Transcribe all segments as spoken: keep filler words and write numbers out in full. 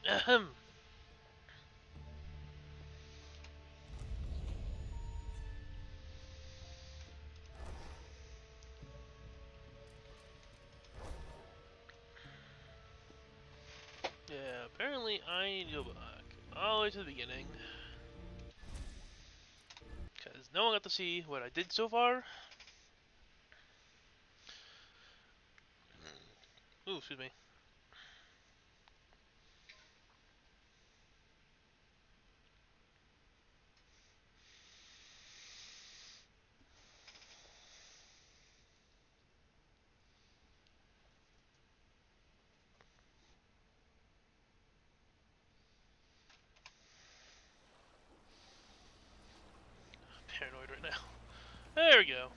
Ahem. Yeah, apparently I need to go back all the way to the beginning. Because no one got to see what I did so far. Ooh, excuse me. Paranoid right now. There we go.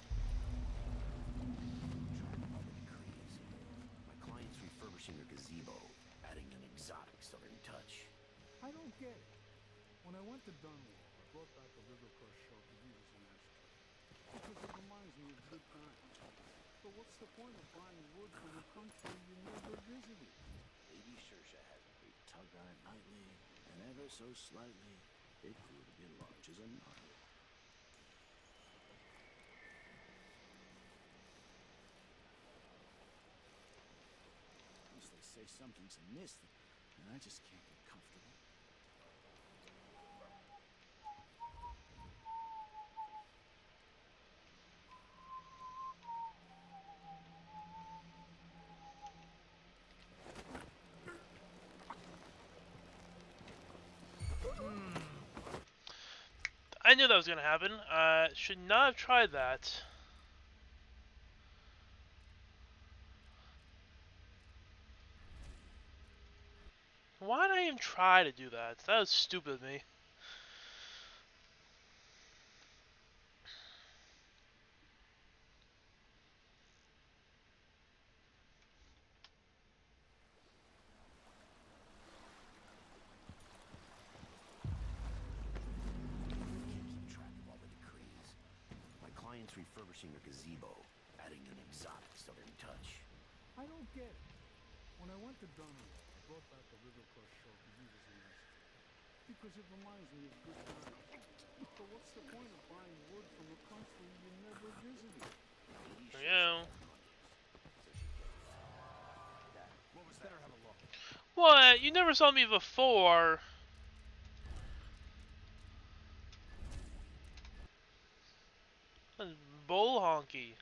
My client's refurbishing a gazebo, adding an exotic southern touch. I don't get it. When I went to Dunwall, I brought back a River Crush shelf to use as an ashtray. Because it reminds me of good times. But what's the point of buying wood from a country you never visited? Lady Saoirse had we tugged on it nightly, and ever so slightly, it grew to be large as a nut. At least they say something's amiss, and I just can't get comfortable. I knew that was gonna happen. I uh, should not have tried that. Why did I even try to do that? That was stupid of me. Client's refurbishing a gazebo, adding an exotic southern touch. I don't get it. When I went to Dunwall, I brought back a River Crush shelf to use as an ashtray. Because it reminds me of good times. But what's the point of buying wood from a country you never visited? There you go. What was that? Have a look. What? You never saw me before. That's bull honky.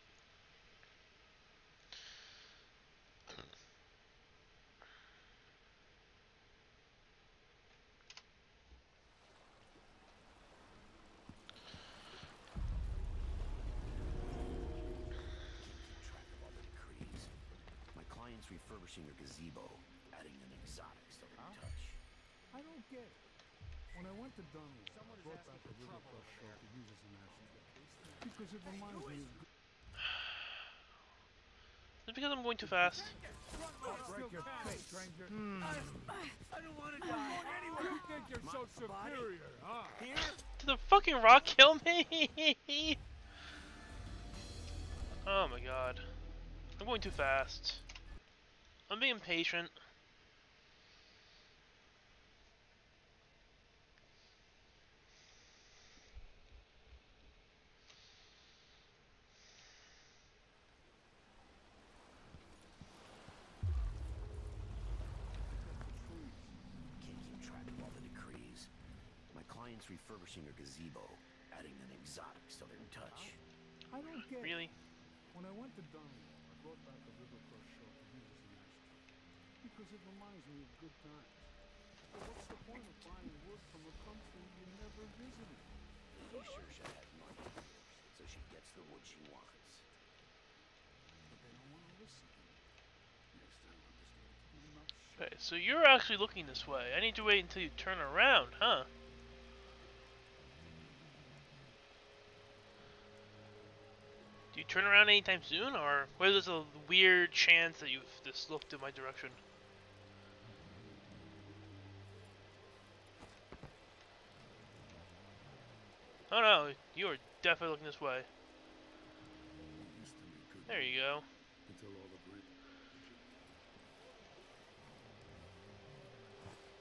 Refurbishing a gazebo, adding an exotic southern huh? touch. I don't get it. When I went to Dunwall, I brought back a River Crush shelf to use as an ashtray. Because it reminds me of... Is it because I'm going too fast? Break your face, stranger. Hmm. I, I don't want to die anywhere. You think you're so superior, huh? Here? Did the fucking rock kill me? Oh my god. I'm going too fast. I'm being impatient. Can't keep track of all the decrees. My client's refurbishing a gazebo, adding an exotic southern touch. I don't get Really? it. When I went to Dunwall, I brought back a River Crush shelf to use as an ashtray. Because it reminds me of good times. But what's the point of buying wood from a country you never visited? Lady Saoirse had money, so she gets the wood she wants. But they don't want to listen to me. Next time I'm just going to keep my mouth shut. Okay, so you're actually looking this way. I need to wait until you turn around, huh? Do you turn around anytime soon, or was this a weird chance that you've just looked in my direction? Oh no, you are definitely looking this way. There you go. Until all the great...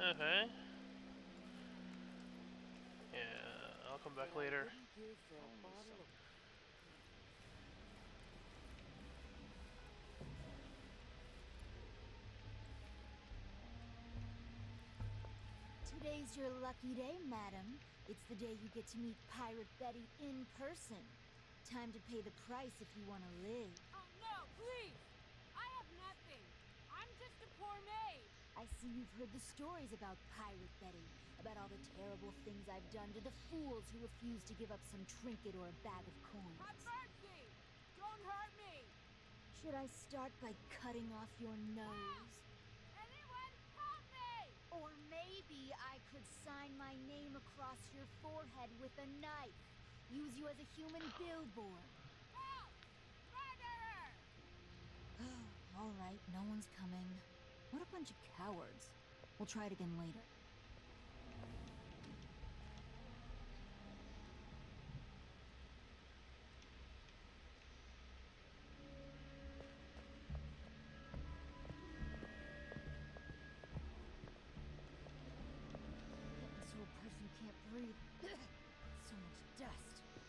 Okay. Yeah, I'll come back later. Today's your lucky day, madam. It's the day you get to meet Pirate Betty in person. Time to pay the price if you want to live. Oh no, please! I have nothing. I'm just a poor maid. I see you've heard the stories about Pirate Betty, about all the terrible things I've done to the fools who refuse to give up some trinket or a bag of coins. Have mercy! Don't hurt me! Should I start by cutting off your nose? Anyone help me! Or maybe I could sign my name across your forehead with a knife. Use you as a human billboard. Help! Murderer! All right, no one's coming. What a bunch of cowards. We'll try it again later. So a person can't breathe. So much dust.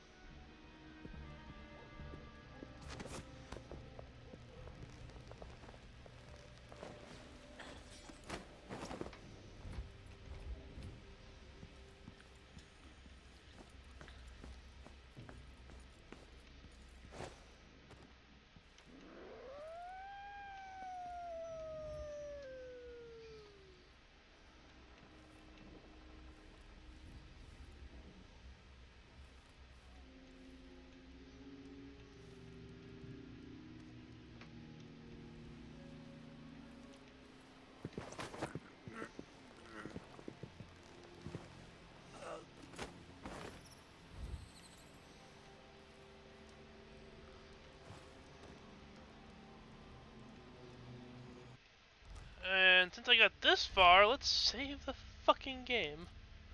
And since I got this far, let's save the fucking game.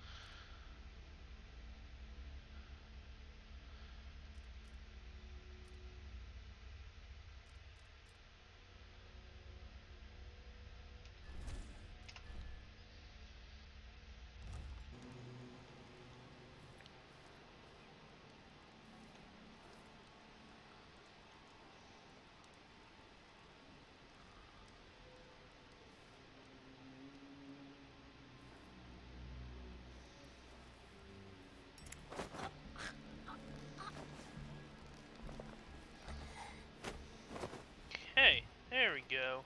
Okay, there we go.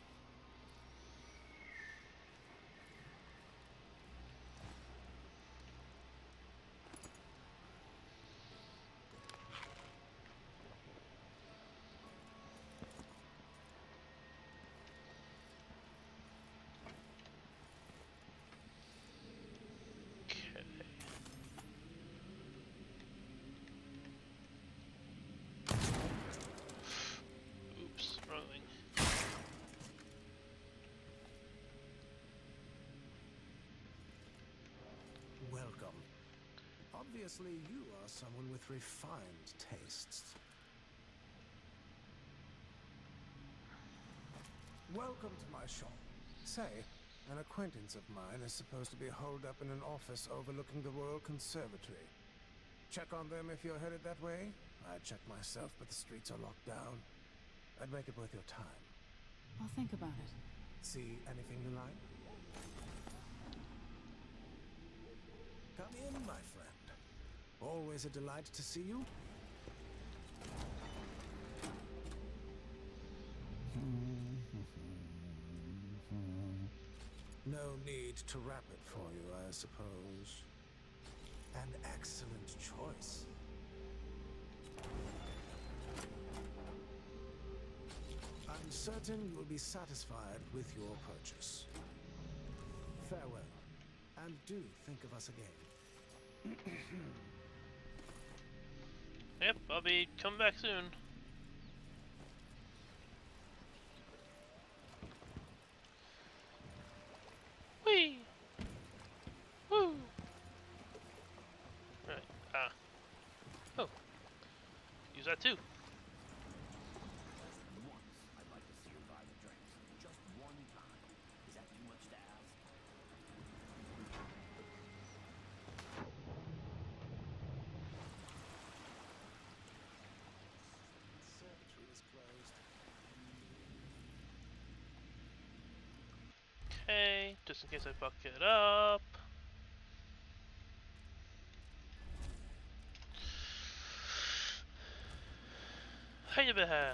Oops, wrong thing. Welcome. Obviously, you are someone with refined tastes. Welcome to my shop. Say, an acquaintance of mine is supposed to be holed up in an office overlooking the Royal Conservatory. Check on them if you're headed that way. I'd check myself, but the streets are locked down. I'd make it worth your time. I'll think about it. See anything you like? Come in, my friend. Always a delight to see you. No need to wrap it for you, I suppose. An excellent choice. I'm certain you will be satisfied with your purchase. Farewell, and do think of us again. Yep, I'll be coming back soon. Whee! Woo! Right, ah. Oh. Use that too. Once, I'd like to see her buy the drinks. Just one time. Is that too much to ask? Okay, just in case I fuck it up. Hey, beha.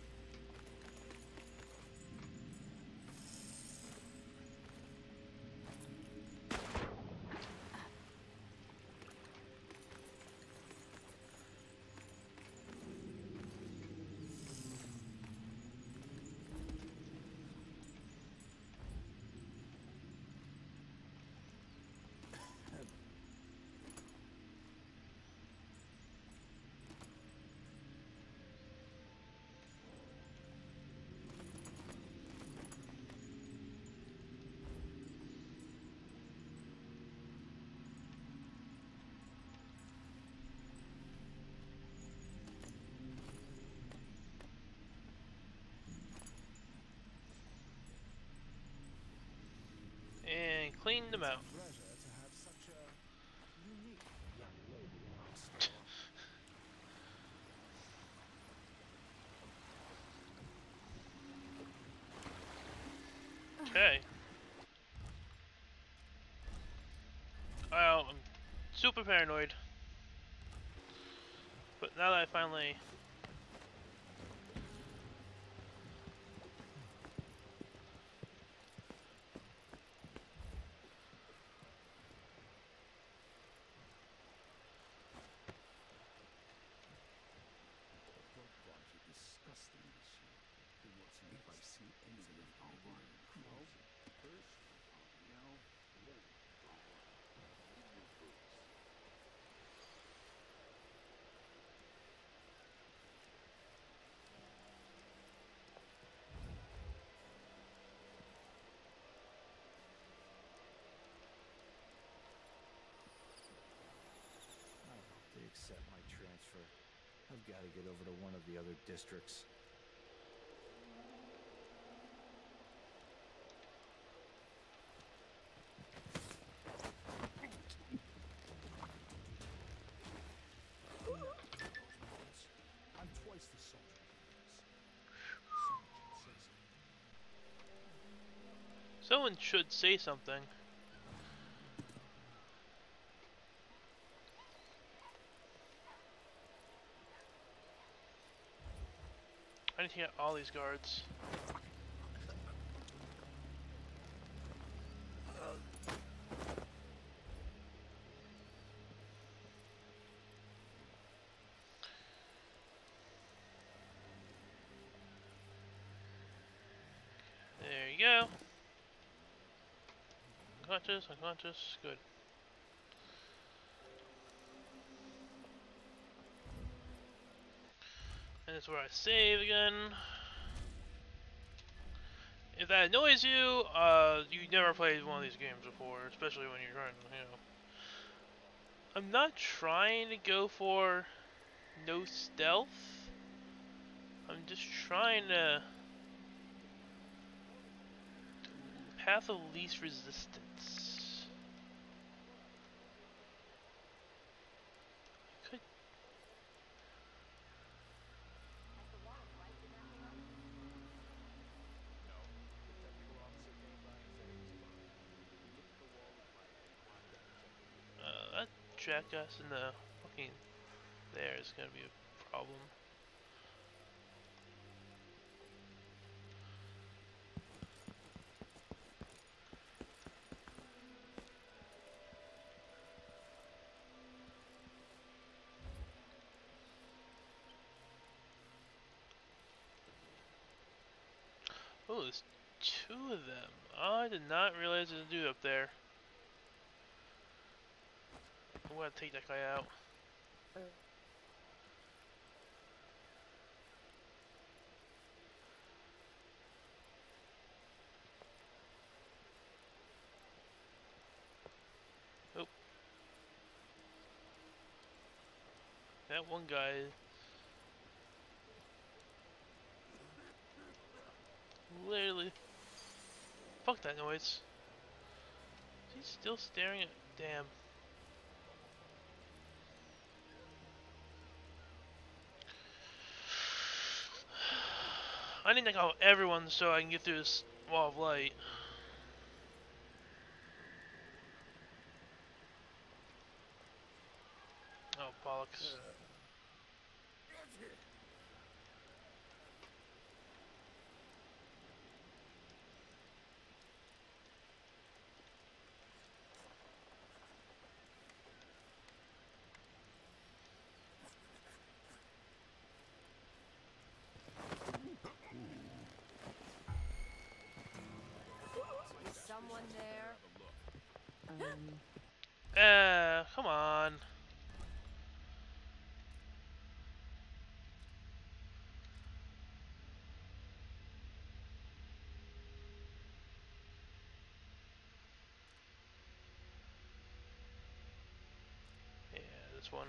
And clean them out. Pleasure to have such a unique young lady in our store. Okay. Well, I'm super paranoid. But now that I finally... Bloodbath are disgusting this year. And what's if I see any of them, I'll run. Well, first, I'll yell, then I'll run. In your boots. I hope they accept my transfer. I've got to get over to one of the other districts. I'm twice the soldier he is. Someone should say something. Someone should say something. I need to get all these guards. There you go. Unconscious, unconscious, good. And that's where I save again. If that annoys you, uh, you never played one of these games before, especially when you're trying, you know. I'm not trying to go for no stealth. I'm just trying to path of least resistance. Could uh, that jackass in the fucking there is gonna be a problem. Oh, there's two of them. Oh, I did not realize there's a dude up there. I'm gonna take that guy out. Oh. That one guy. Literally. Fuck that noise. Is he still staring at. Damn. I need to knock out everyone so I can get through this wall of light. Oh, bollocks. Is someone there? Um, Eh, come on. Yeah, this one.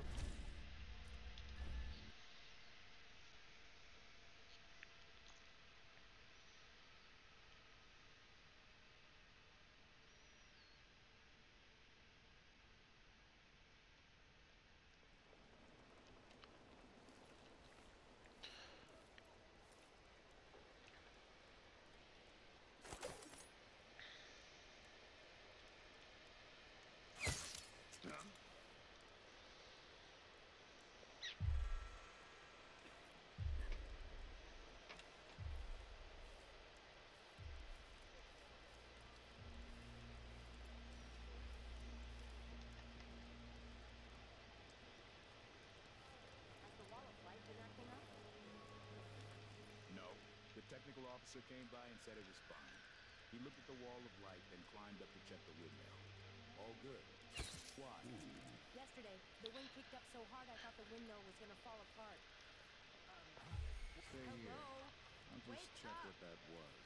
Has the wall of light been acting up? No. The technical officer came by and said it was fine. He looked at the wall of light, then climbed up to check the windmill. All good. Why? Yesterday, the wind kicked up so hard I thought the windmill was gonna fall apart. Stay here. Hello? I'll just Wake check up. what that was.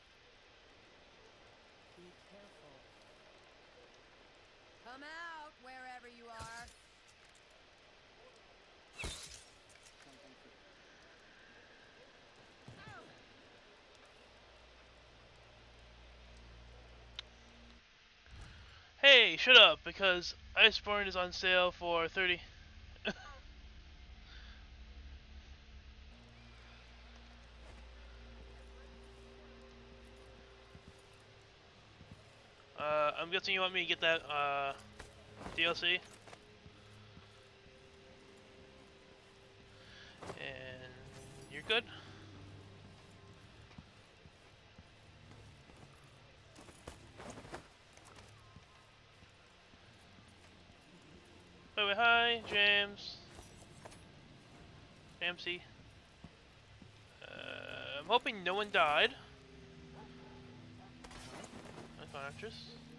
Be careful. Come out, wherever you are. Something to... Hey, shut up, because Iceborne is on sale for thirty. uh, I'm guessing you want me to get that uh, D L C. And you're good? Wait, wait, hi, James. Jamesy. Uh, I'm hoping no one died. Unconscious.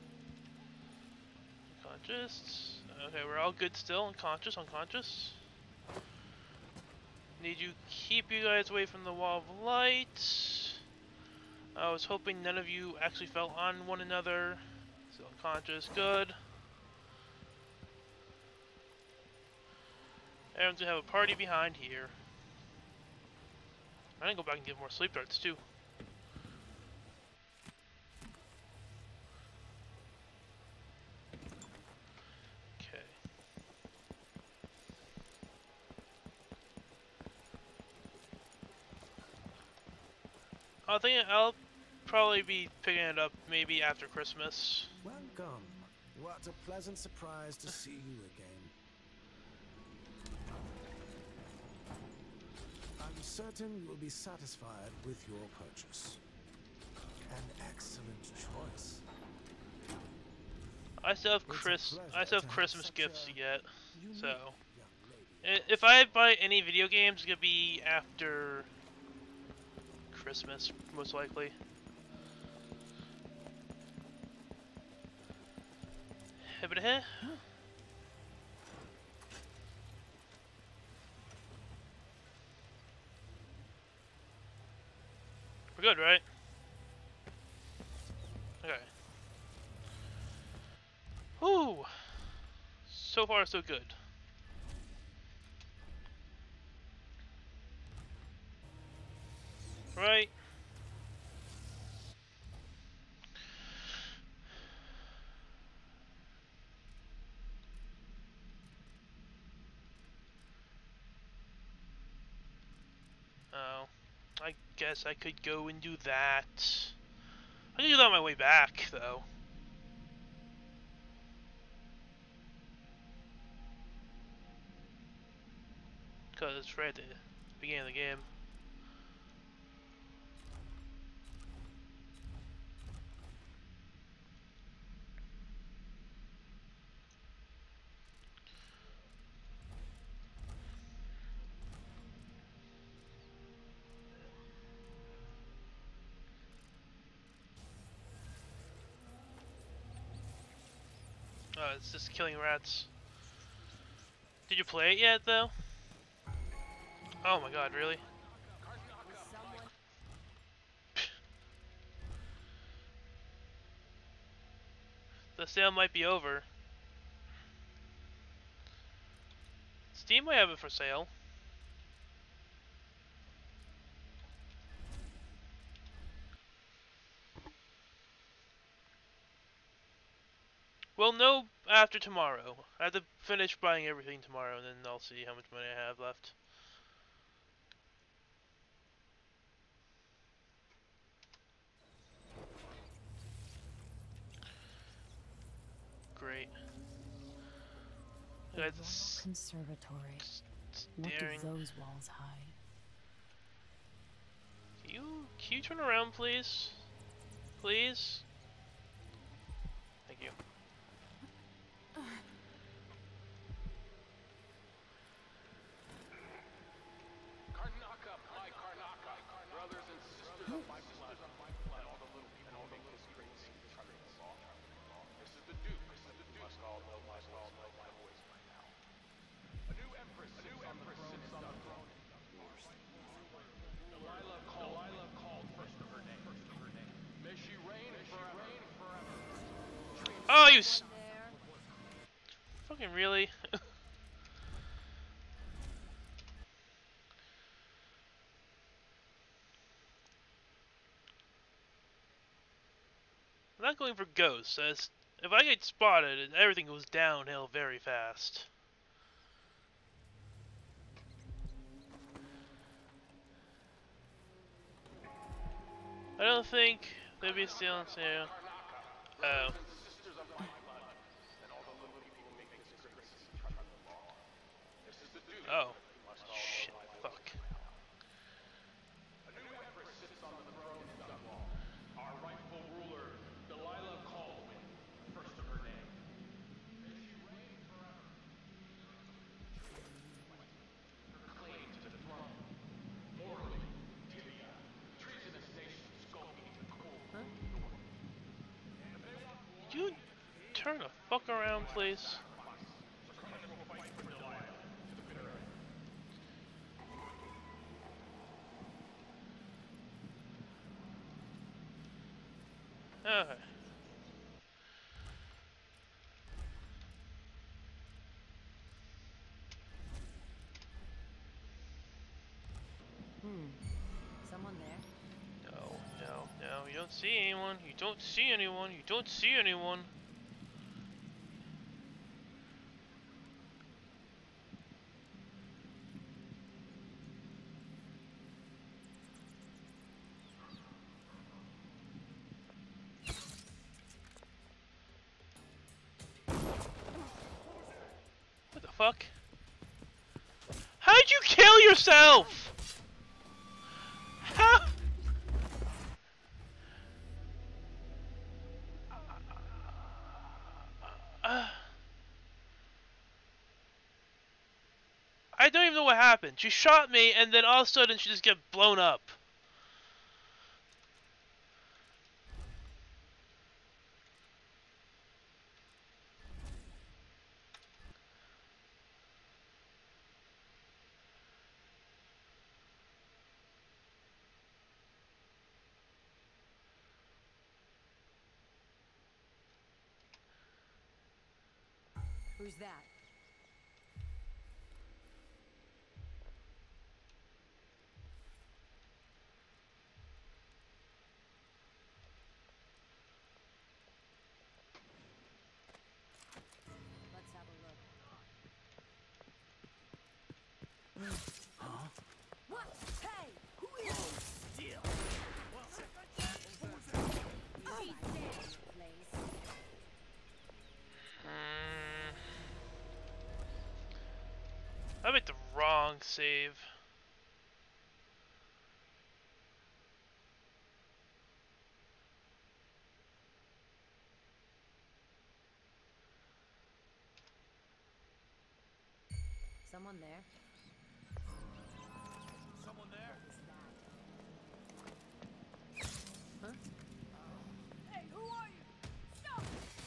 Unconscious. Okay, we're all good still. Unconscious, unconscious. Need you keep you guys away from the wall of light. I was hoping none of you actually fell on one another. So unconscious, good. Everyone's gonna have a party behind here. I didn't go back and get more sleep darts too. Okay. I think I'll probably be picking it up maybe after Christmas. Welcome. What a pleasant surprise to see you again. I'm certain you will be satisfied with your purchase. An excellent choice. I still have It's a Chris. pleasure I still to have have Christmas such gifts a to get. unique So, young lady. i- if I buy any video games, it's gonna be after Christmas, most likely. Hibbity-heh. We're good, right? Okay. Whew. So far, so good. Right? Oh. I guess I could go and do that. I can do that on my way back, though. because it's right at the beginning of the game. Oh, it's just killing rats. Did you play it yet, though? Oh my god, really? The sale might be over. Steam might have it for sale. We'll know after tomorrow. I have to finish buying everything tomorrow, and then I'll see how much money I have left. Great. The Guys, Royal it's Conservatory. What do staring. those walls hide? Can you, can you turn around, please? Please? Thank you. Karnaka, my Karnaka, brothers and sisters of my blood, and all the little people who make this great scene trucking along. This is the Duke. This is the Duke. Must all know my all know my voice by now. A new empress, a new empress sits on the throne. Delilah called. Delilah called first of her name. First of her name. May she reign forever. Reign forever. Oh, you s- fucking really? I'm not going for ghosts, as if I get spotted, everything goes downhill very fast. I don't think they'd be stealing sale. Oh. Oh. Shit. Fuck. A new empress sits on the throne in Dunwall. Our rightful ruler, Delilah Caldwin, first of her name. May she reign forever. Her claim to the throne. Morally, Tibia, treasonous nations skulking into cold north. Could you turn the fuck around, please? Okay. Hmm. Someone there? No, no, no, you don't see anyone. You don't see anyone. You don't see anyone. What the fuck? How'd you kill yourself? How? Uh, I don't even know what happened. She shot me, and then all of a sudden she just got blown up. Who's that? Let's have a look. Huh? What? Hey! Who is still? Easy there, place. Mm. I made the wrong save. Someone there? Someone there? Huh? Hey, who are you? Stop!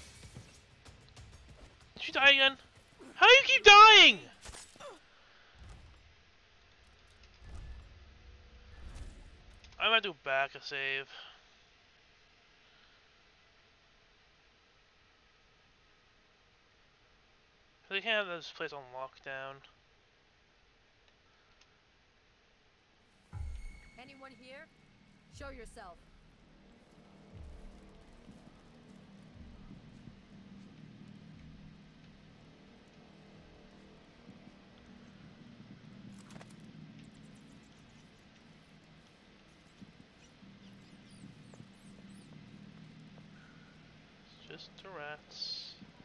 Did you die again? How do you keep dying? I might do back a save. They can't have this place on lockdown. Anyone here? Show yourself. It's just the rats.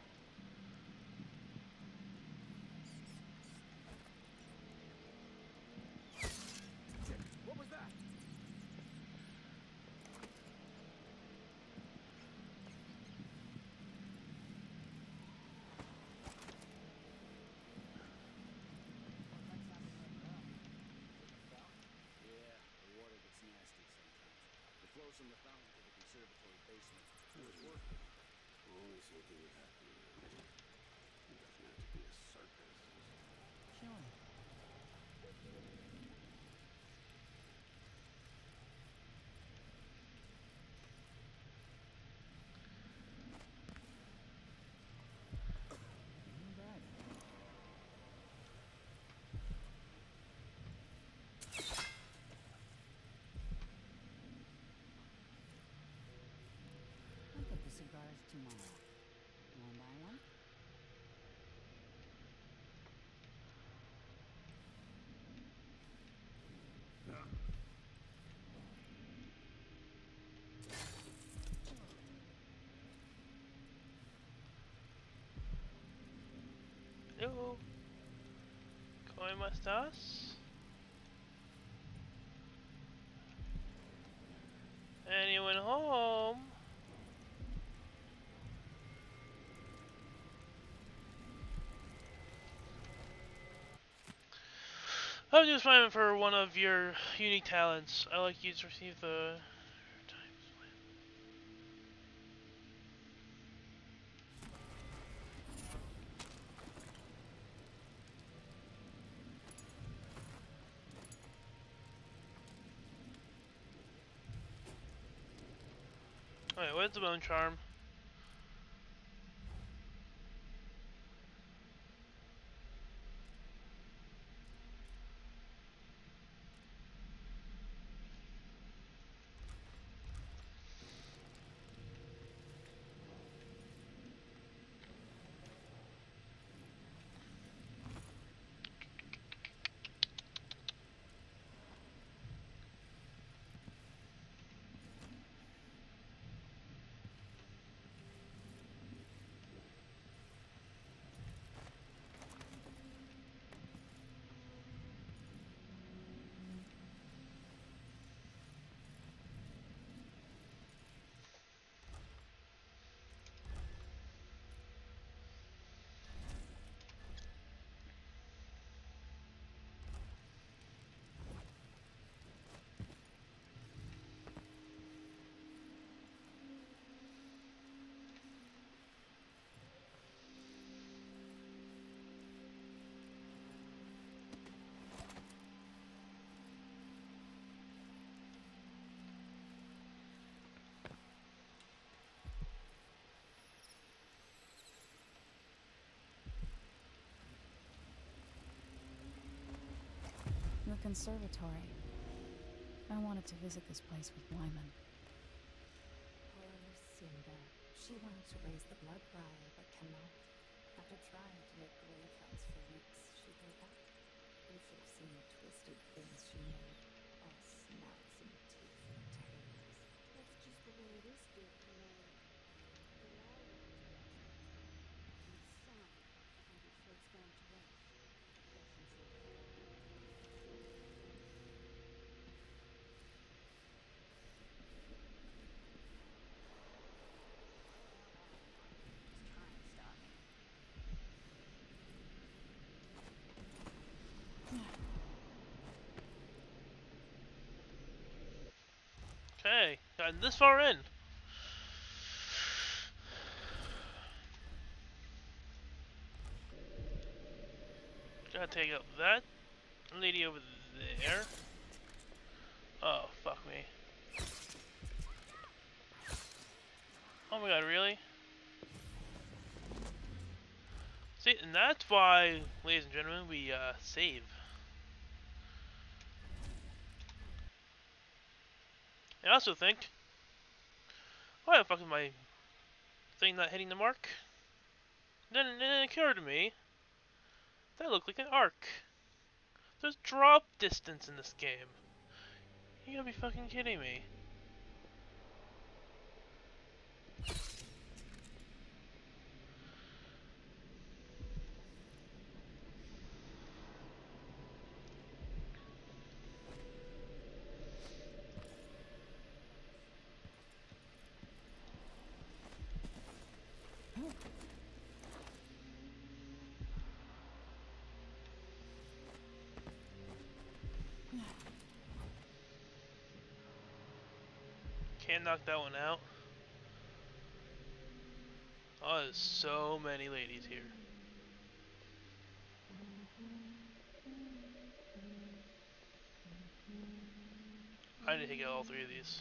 What was that? Yeah, the water gets nasty sometimes. It flows from the fountain to the conservatory basement. It was worth it. Only something would happen. It doesn't have to be a circus. Sure. I'll get the cigars tomorrow. You wanna buy one? Hello. ¿Cómo estás? Anyone home? I'm just finding for one of your unique talents. I like you to receive the Wait, what's the bone charm? The conservatory. I wanted to visit this place with Wyman. Poor Lucinda. She wanted to raise the blood riot, but cannot. After trying to make grave huts for weeks, she gave up. You should have seen the twisted things she made. All snouts and teeth and tails. That's just the way it is, dear Canary. The lion and some, and he floats down to rest. Doesn't say gotten this far in. Gotta take out that lady over there. Oh, fuck me. Oh my god, really? See, and that's why, ladies and gentlemen, we uh, save. I also think, why the fuck is my thing not hitting the mark? Then, then it occurred to me, that looked like an arc. There's drop distance in this game. You gotta be fucking kidding me. Can't knock that one out. Oh, there's so many ladies here. I need to get all three of these.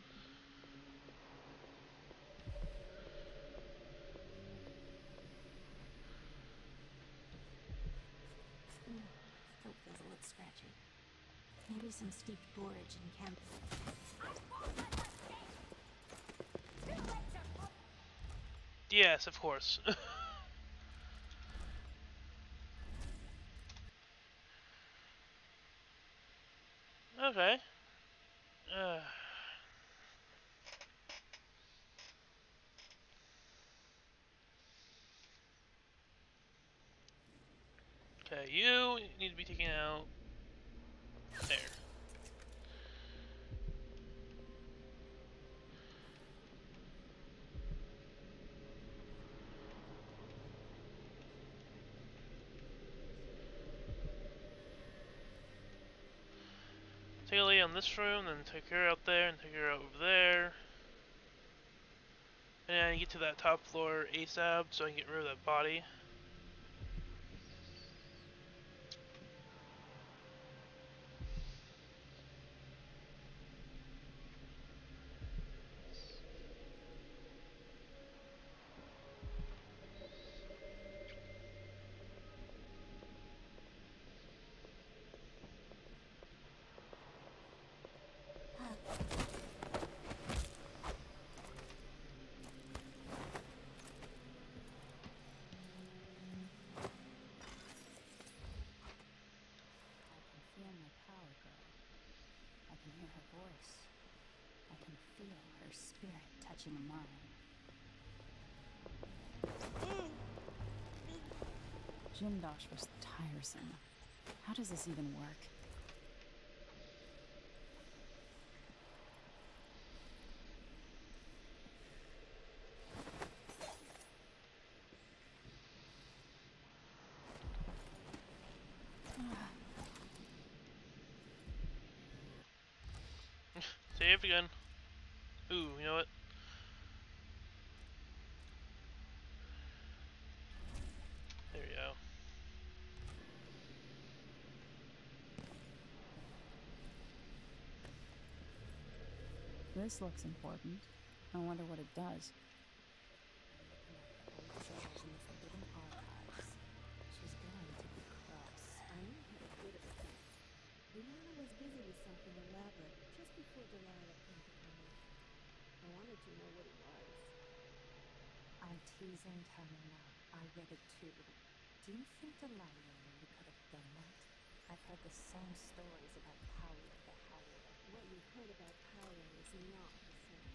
Throat feels a little scratchy. Maybe some steeped borage and camp. Yes, of course. Okay. Uh. Okay, you need to be taken out. There. Take a lay on this room, then take her out there, and take her out over there. And then get to that top floor ASAP so I can get rid of that body. Touching mine. Jimdosh was tiresome. How does this even work? Save again. Ooh, you know what? There we go. This looks important. I wonder what it does. Treasures in the forbidden archives. She's going to be cross. I knew how to put it. Rihanna was busy with something elaborate just before Delilah came to town. I wanted to know what it was. I'm teasing Tamina. I read it too. Do you think Delilah really could have done that? I've heard the same stories about Paolo the Howler. What you heard about Paolo is not the same.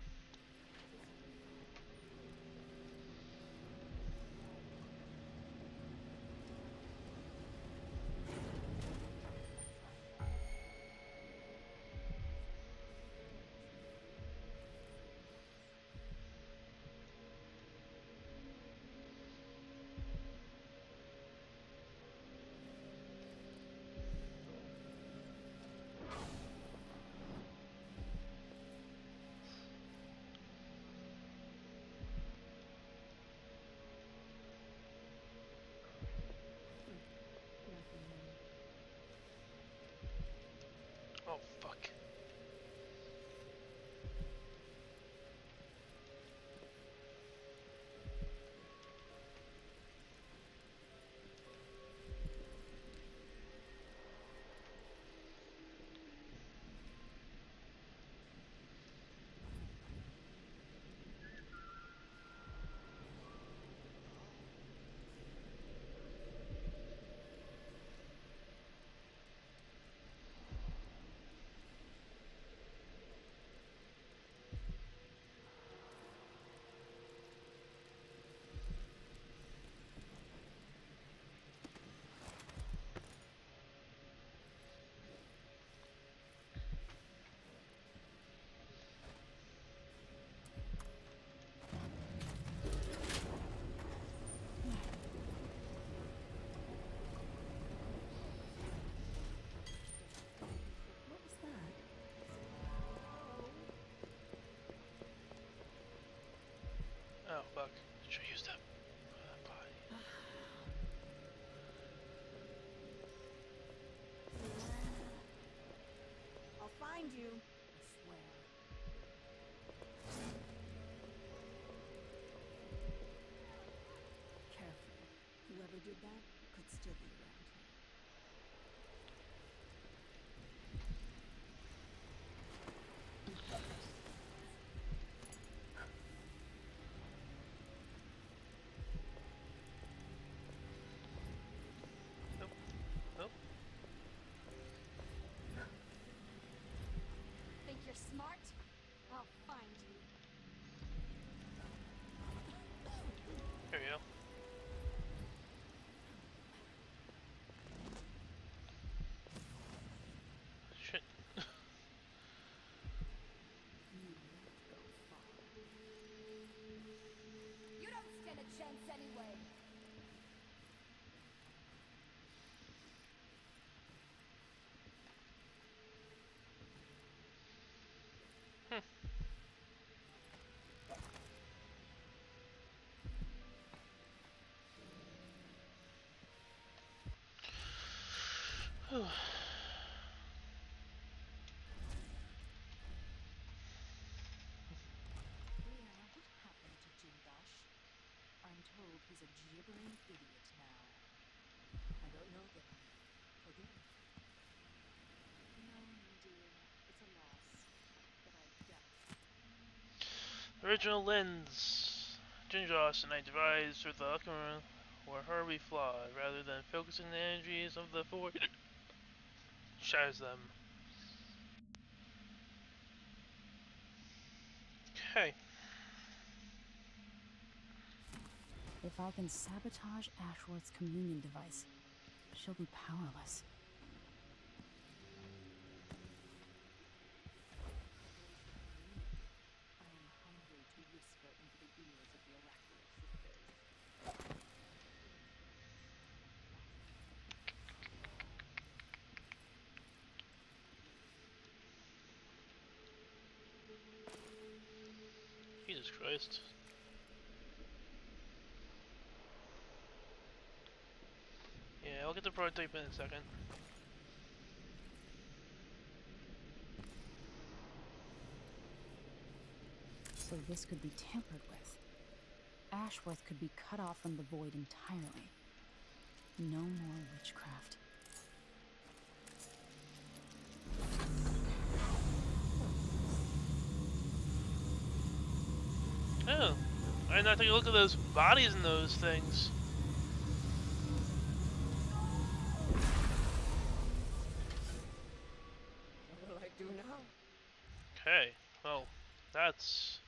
Leah, what happened to Jindash? I'm told he's a gibbering idiot now. I don't know them. Forgive me. No, dear. It's a loss. But I doubt. Original lens. Jinjosh and I devised with the Akuma where her we fly, rather than focusing the energies of the void. Shatters them. Okay. If I can sabotage Ashworth's communion device, she'll be powerless. I am hungry to whisper into the ears of the oracular sisters. Jesus Christ. Yeah, I'll get the prototype in a second. So this could be tampered with. Ashworth could be cut off from the void entirely. No more witchcraft. Oh, I did not take a look at those bodies in those things. What will I do now? Okay, well, that's...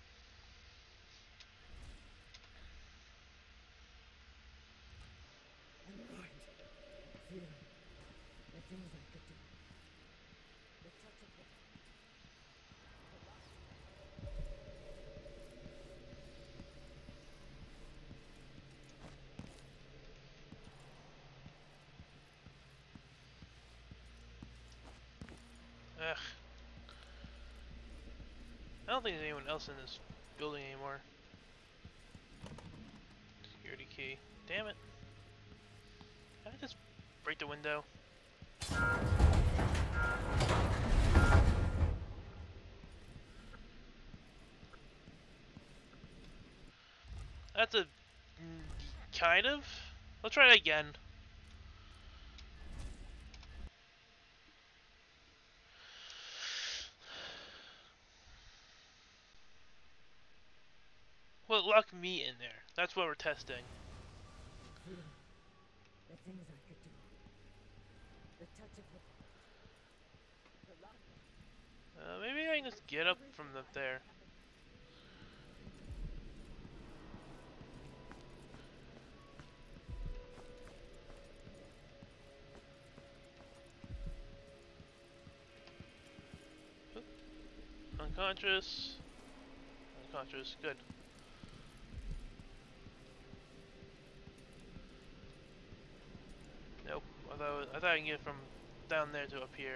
I'm ruined. Fear. The things I could do. The touch of the... Ugh. I don't think there's anyone else in this building anymore. Security key. Damn it. Can I just break the window? That's a... mm, kind of? Let's try it again. Well, lock me in there. That's what we're testing. Fear. The things I could do. The touch of the... The love. Uh, maybe I can just get up from up there. Oop. Unconscious. Unconscious. Good. Nope. I thought I thought I can get from down there to up here.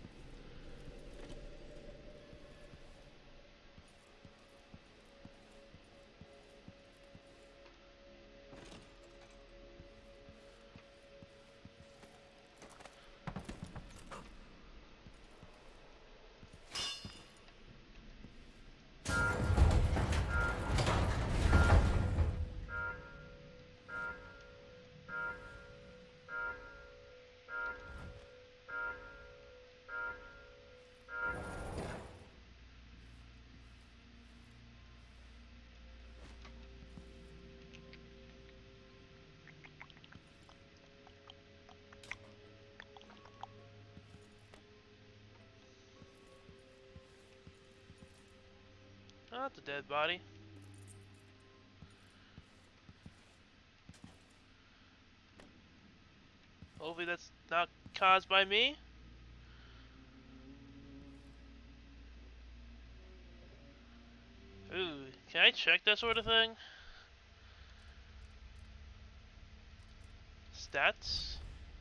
Oh, that's a dead body. Hopefully that's not caused by me. Ooh, can I check that sort of thing? Stats?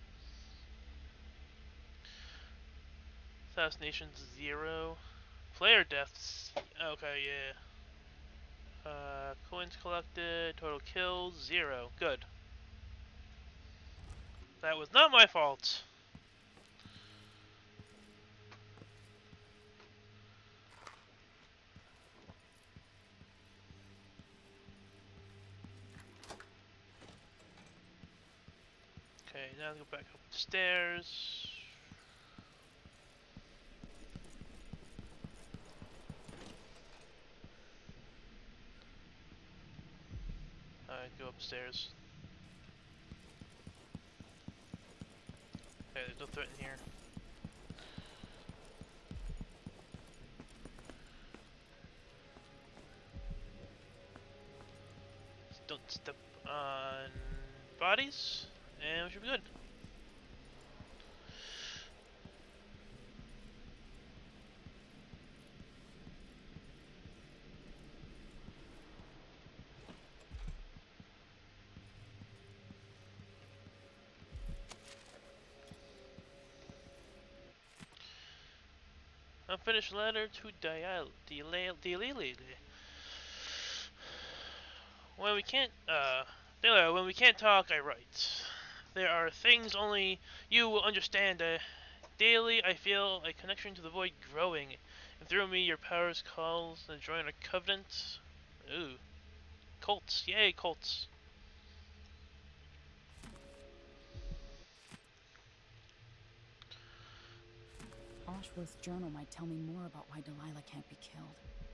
Assassinations zero. Player deaths. Okay, yeah. Uh, coins collected. Total kills zero. Good. That was not my fault. Now go back up the stairs. Alright, go upstairs. Okay, there's no threat in here. Just don't step on bodies, and we should be good. Unfinished letter to Dial Delili. When we can't, uh, Dela, when we can't talk, I write. There are things only you will understand. Uh, daily, I feel a connection to the void growing, and through me, your powers calls and join a covenant. Ooh, cults! Yay, cults! Ashworth's journal might tell me more about why Delilah can't be killed.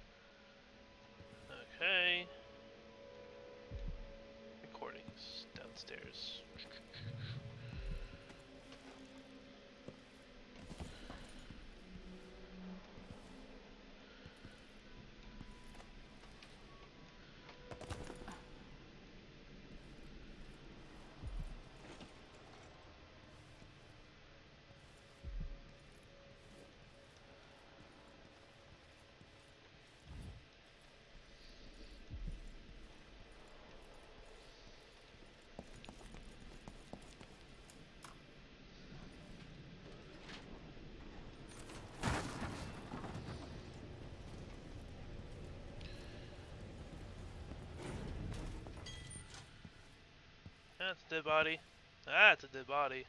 Okay. Recordings downstairs. That's a dead body. That's a dead body.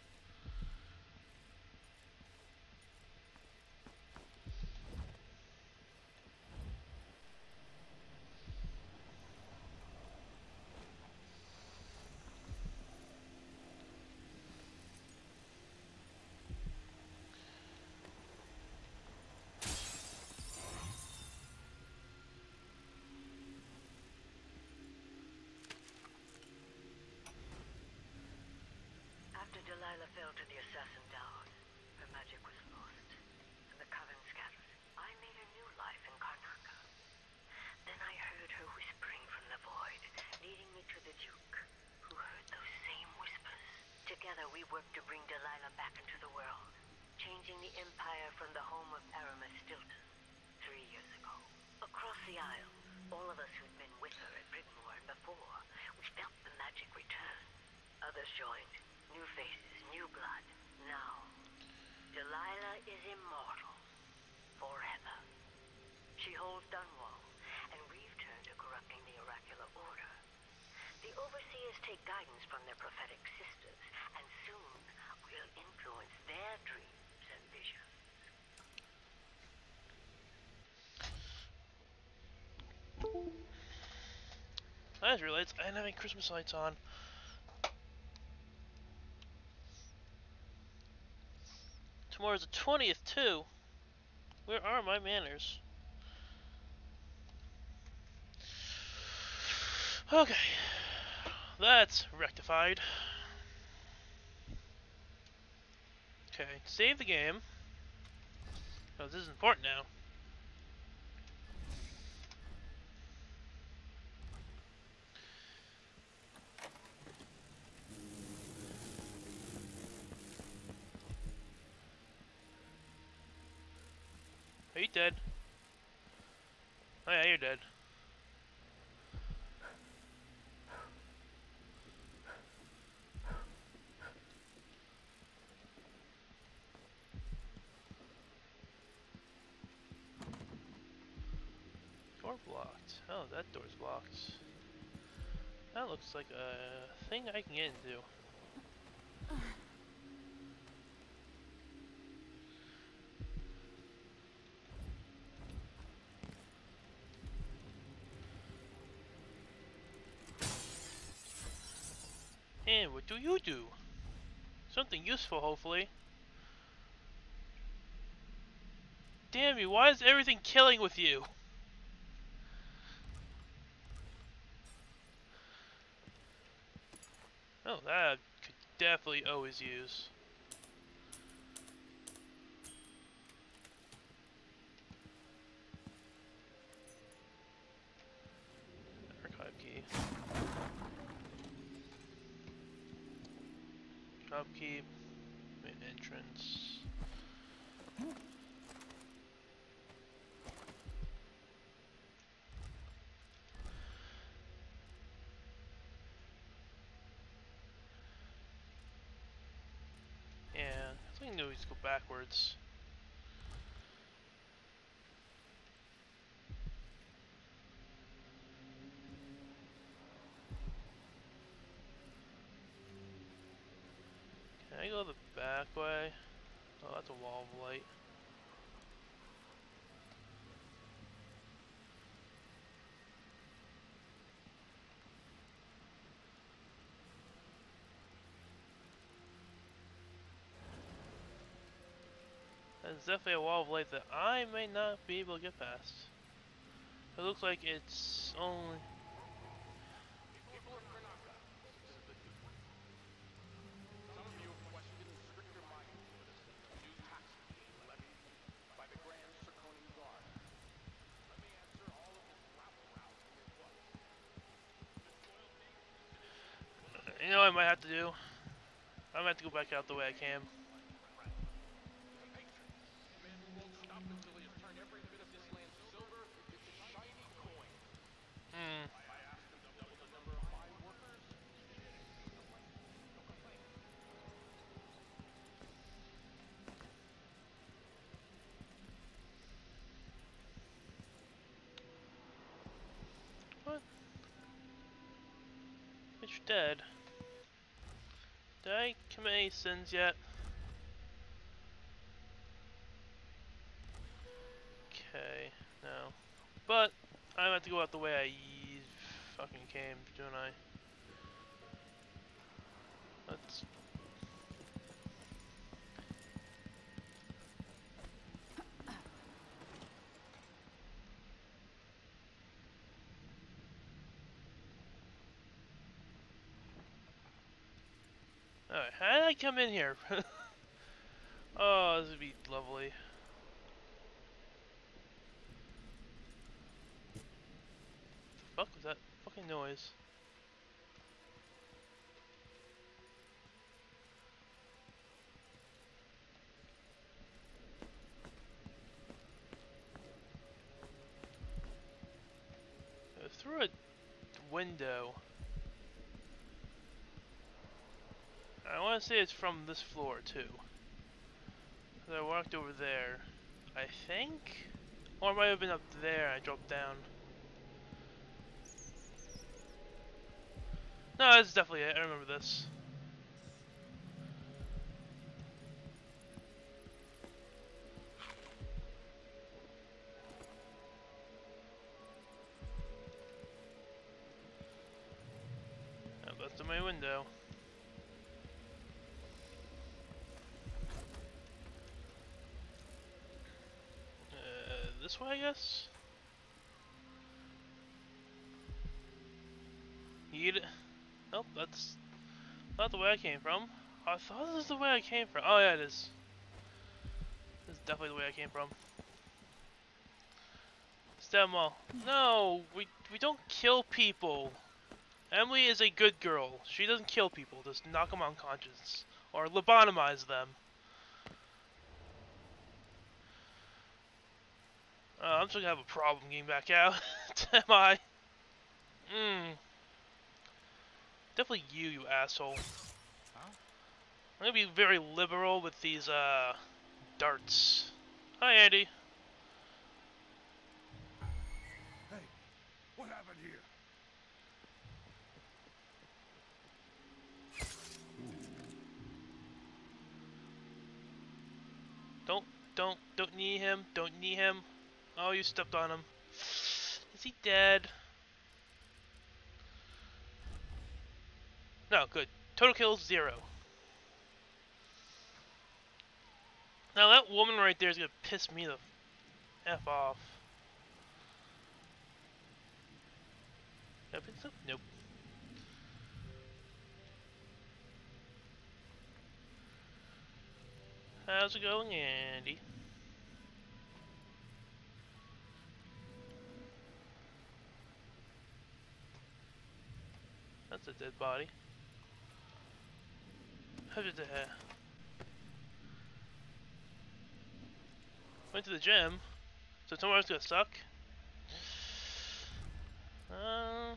After Delilah fell to the Assassin Dowd, her magic was lost, and the Coven scattered. I made a new life in Karnaca. Then I heard her whispering from the void, leading me to the Duke, who heard those same whispers. Together we worked to bring Delilah back into the world, changing the Empire from the home of Aramis Stilton, three years ago. Across the Isle, all of us who'd been with her at Britmore and before, we felt the magic return. Others joined. New faces, new blood. Now, Delilah is immortal. Forever. She holds Dunwall, and we've turned to corrupting the oracular order. The Overseers take guidance from their prophetic sisters, and soon we'll influence their dreams and visions. I just realized I didn't have any Christmas lights on. Tomorrow's the twentieth, too. Where are my manners? Okay. That's rectified. Okay, save the game. Oh, this is important now. Are you dead? Oh yeah, you're dead. Door blocked. Oh, that door's blocked. That looks like a thing I can get into. And what do you do? Something useful, hopefully. Damn you, why is everything killing with you? Oh, that could definitely always use. Archive key. Upkeep. Main entrance. Yeah, I think I knew we could go backwards. Can I go the back way? Oh, that's a wall of light. That's definitely a wall of light that I may not be able to get past. It looks like it's only... People of Karnaca, this is the Duke. Some of you have questioned stricter mining orders, a new tax being levied by the Grand Circonian Guard. Let me answer all of this rabble-rousing at once. You know what I might have to do? I might have to go back out the way I came. Hmm. What? It's dead. Did I commit any sins yet? Okay, no. But I have to go out the way I fucking came, don't I? Let's. Alright, how did I come in here? Oh, this would be lovely. The fuck was that fucking noise? Uh, through a window. I want to say it's from this floor too. I walked over there, I think? Or it might have been up there, I dropped down. No, this is definitely it, I remember this. Oh, that's in my window. This way, I guess? Yeet. Nope, that's not the way I came from. I thought this was the way I came from. Oh yeah, it is. This is definitely the way I came from. Stab them all. No, we we don't kill people. Emily is a good girl. She doesn't kill people. Just knock them unconscious or lobotomize them. Uh, I'm still gonna have a problem getting back out. Am I? Hmm. Definitely you, you asshole. Huh? I'm gonna be very liberal with these, uh, darts. Hi, Andy. Hey, what happened here? Don't, don't, don't knee him. Don't knee him. Oh, you stepped on him. Is he dead? No, good. Total kills, zero. Now that woman right there is gonna piss me the F off. Can I pick this up? Nope. How's it going, Andy? That's a dead body. How did that? Went to the gym. So tomorrow's gonna suck. Uh.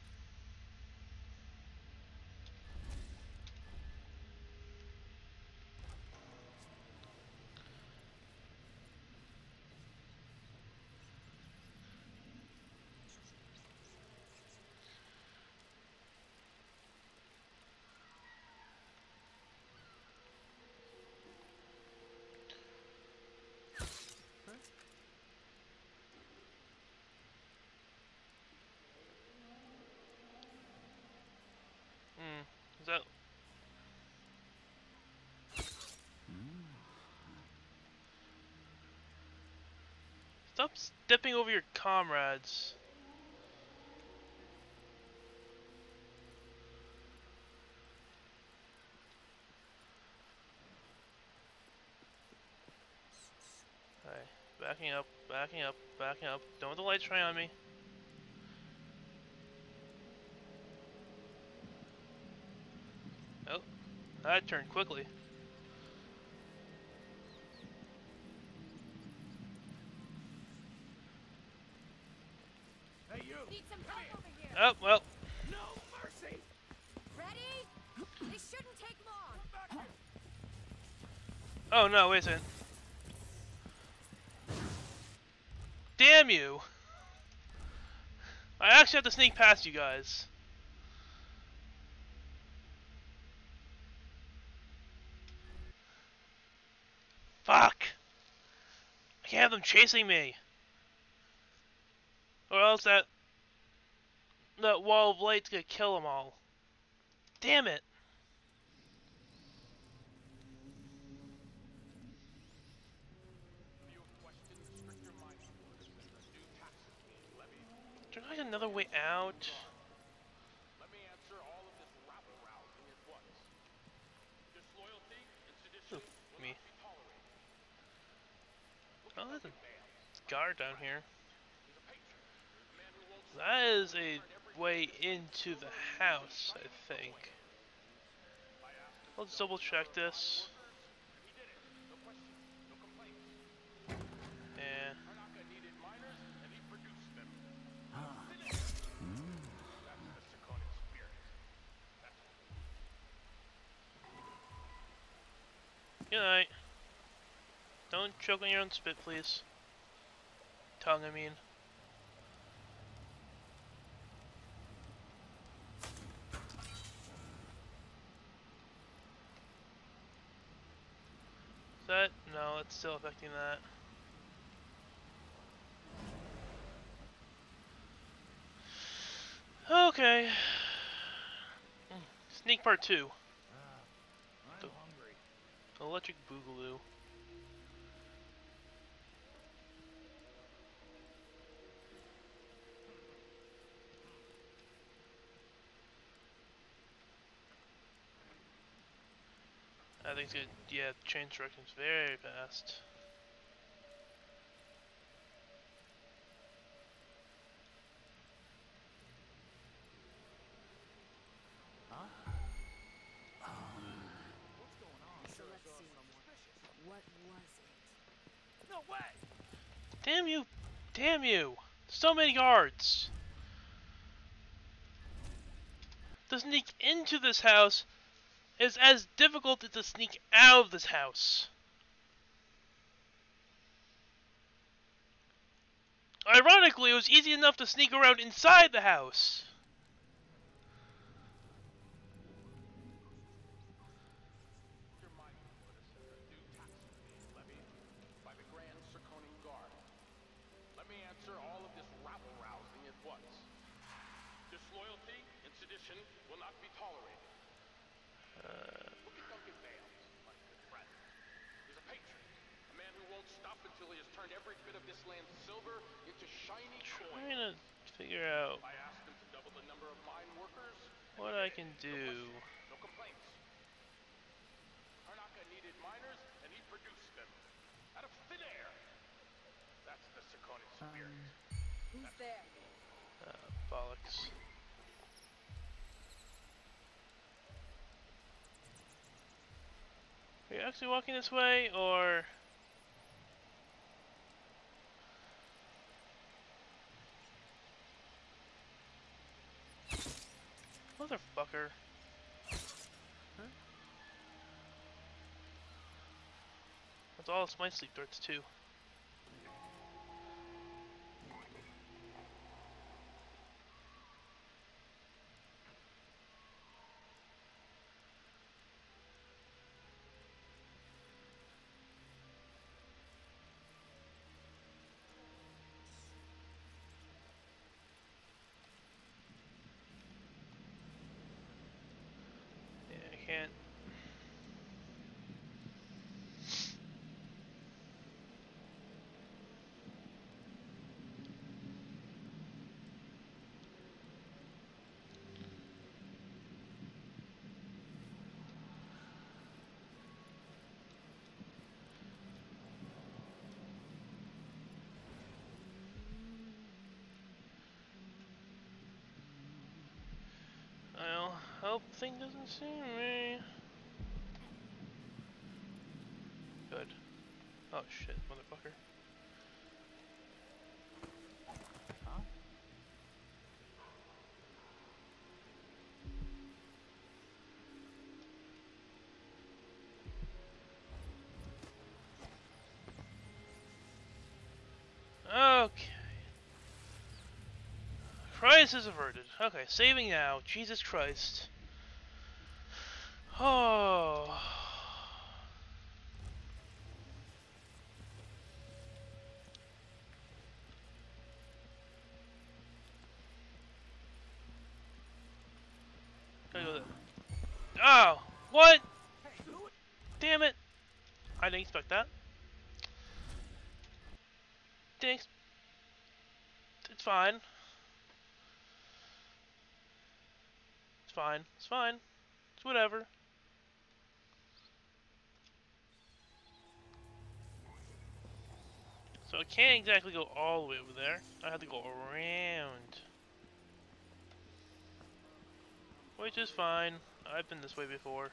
Hmm. Is that? Stop stepping over your comrades. Alright, backing up, backing up, backing up. Don't let the lights shine on me. Oh, that turned quickly. Hey, you! Need some help over here. Oh, well. No mercy! Ready? This shouldn't take long. Oh no, wait a second. Damn you! I actually have to sneak past you guys. Fuck! I can't have them chasing me. Or else that that wall of light's gonna kill them all. Damn it! Is there like another way out? Let me answer all of this rabble-rousing at once. Disloyalty and sedition will Me. not be tolerated. Oh, there's a guard down here. That is a way into the house, I think. Let's double check this. Yeah. Good night. Don't choke on your own spit, please. Tongue, I mean. Is that? No, it's still affecting that. Okay. Sneak part two. Uh, I'm hungry. Electric Boogaloo. I think it's good. Yeah, change directions very fast. So let's see. What was it? No way! Damn you! Damn you! So many guards! To sneak into this house is as difficult as to sneak out of this house. Ironically, it was easy enough to sneak around inside the house. Your mighty notice of the due taxes being levied by the Grand Serkoning Guard. Let me answer all of this rabble-rousing at once. Disloyalty and sedition will not be tolerated. Uh, Look at Duncan Bales, my good friend. He's a patriot, figure out I asked him to double the number of mine workers. what I can do. No complaints. Karnaka needed miners, and he produced them. Out of thin air. That's the Serkonis spirit. Who's there? Uh, bollocks. Are you actually walking this way, or... Motherfucker. Huh? That's all my sleep darts too. Can't. Well, hope thing doesn't see me. Good. Oh shit, motherfucker. Huh? Okay. Crisis averted. Okay, saving now. Jesus Christ. Oh. Gotta go there. Oh! What? Damn it! I didn't expect that. Thanks. It's fine. It's fine. It's fine. It's whatever. So I can't exactly go all the way over there. I have to go around. Which is fine. I've been this way before.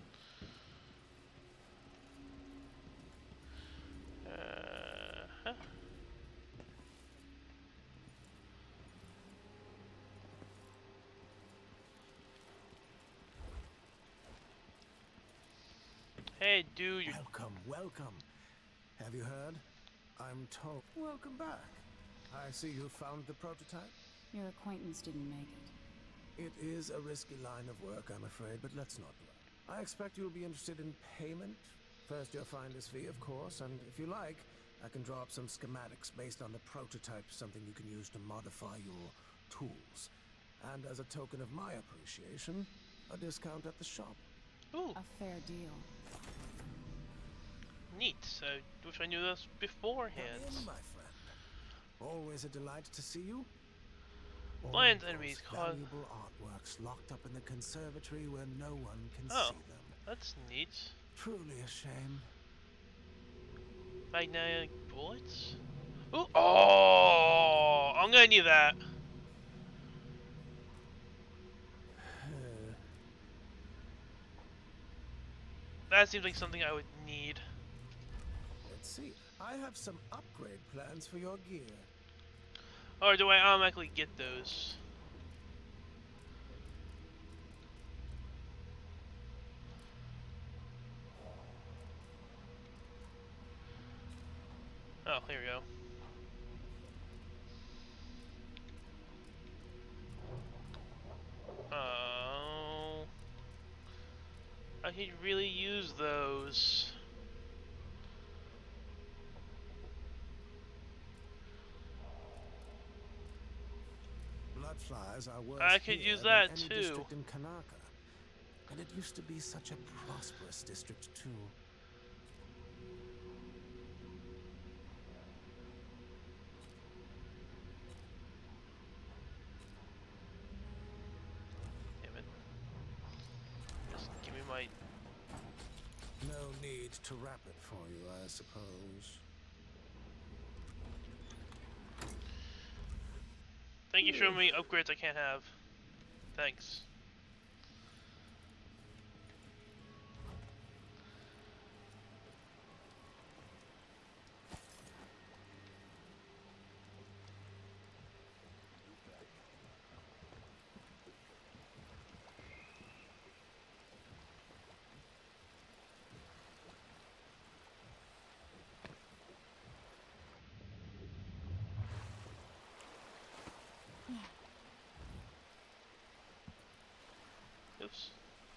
Uh, huh. Hey, dude. Welcome, welcome. Have you heard? I'm told. Welcome back. I see you found the prototype. Your acquaintance didn't make it. It is a risky line of work, I'm afraid, but let's not dwell. I expect you'll be interested in payment. First, your finder's fee, of course, and if you like, I can draw up some schematics based on the prototype, something you can use to modify your tools. And as a token of my appreciation, a discount at the shop. Ooh. A fair deal. Neat. I wish I knew this beforehand. Come in, my friend. Always a delight to see you. Blind enemies cause valuable artworks locked up in the conservatory where no one can oh, see them. That's neat. Truly a shame. Magnetic bullets? Ooh. Oh, I'm gonna need that. That seems like something I would need. Let's see. I have some upgrade plans for your gear. Or do I automatically get those? Oh, here we go. Oh, I could really use those. Bloodflies are worse I could here use than that any too. district in Karnaka. And it used to be such a prosperous district too. might. No need to wrap it for you, I suppose. Thank you for showing me upgrades I can't have. Thanks. Oops.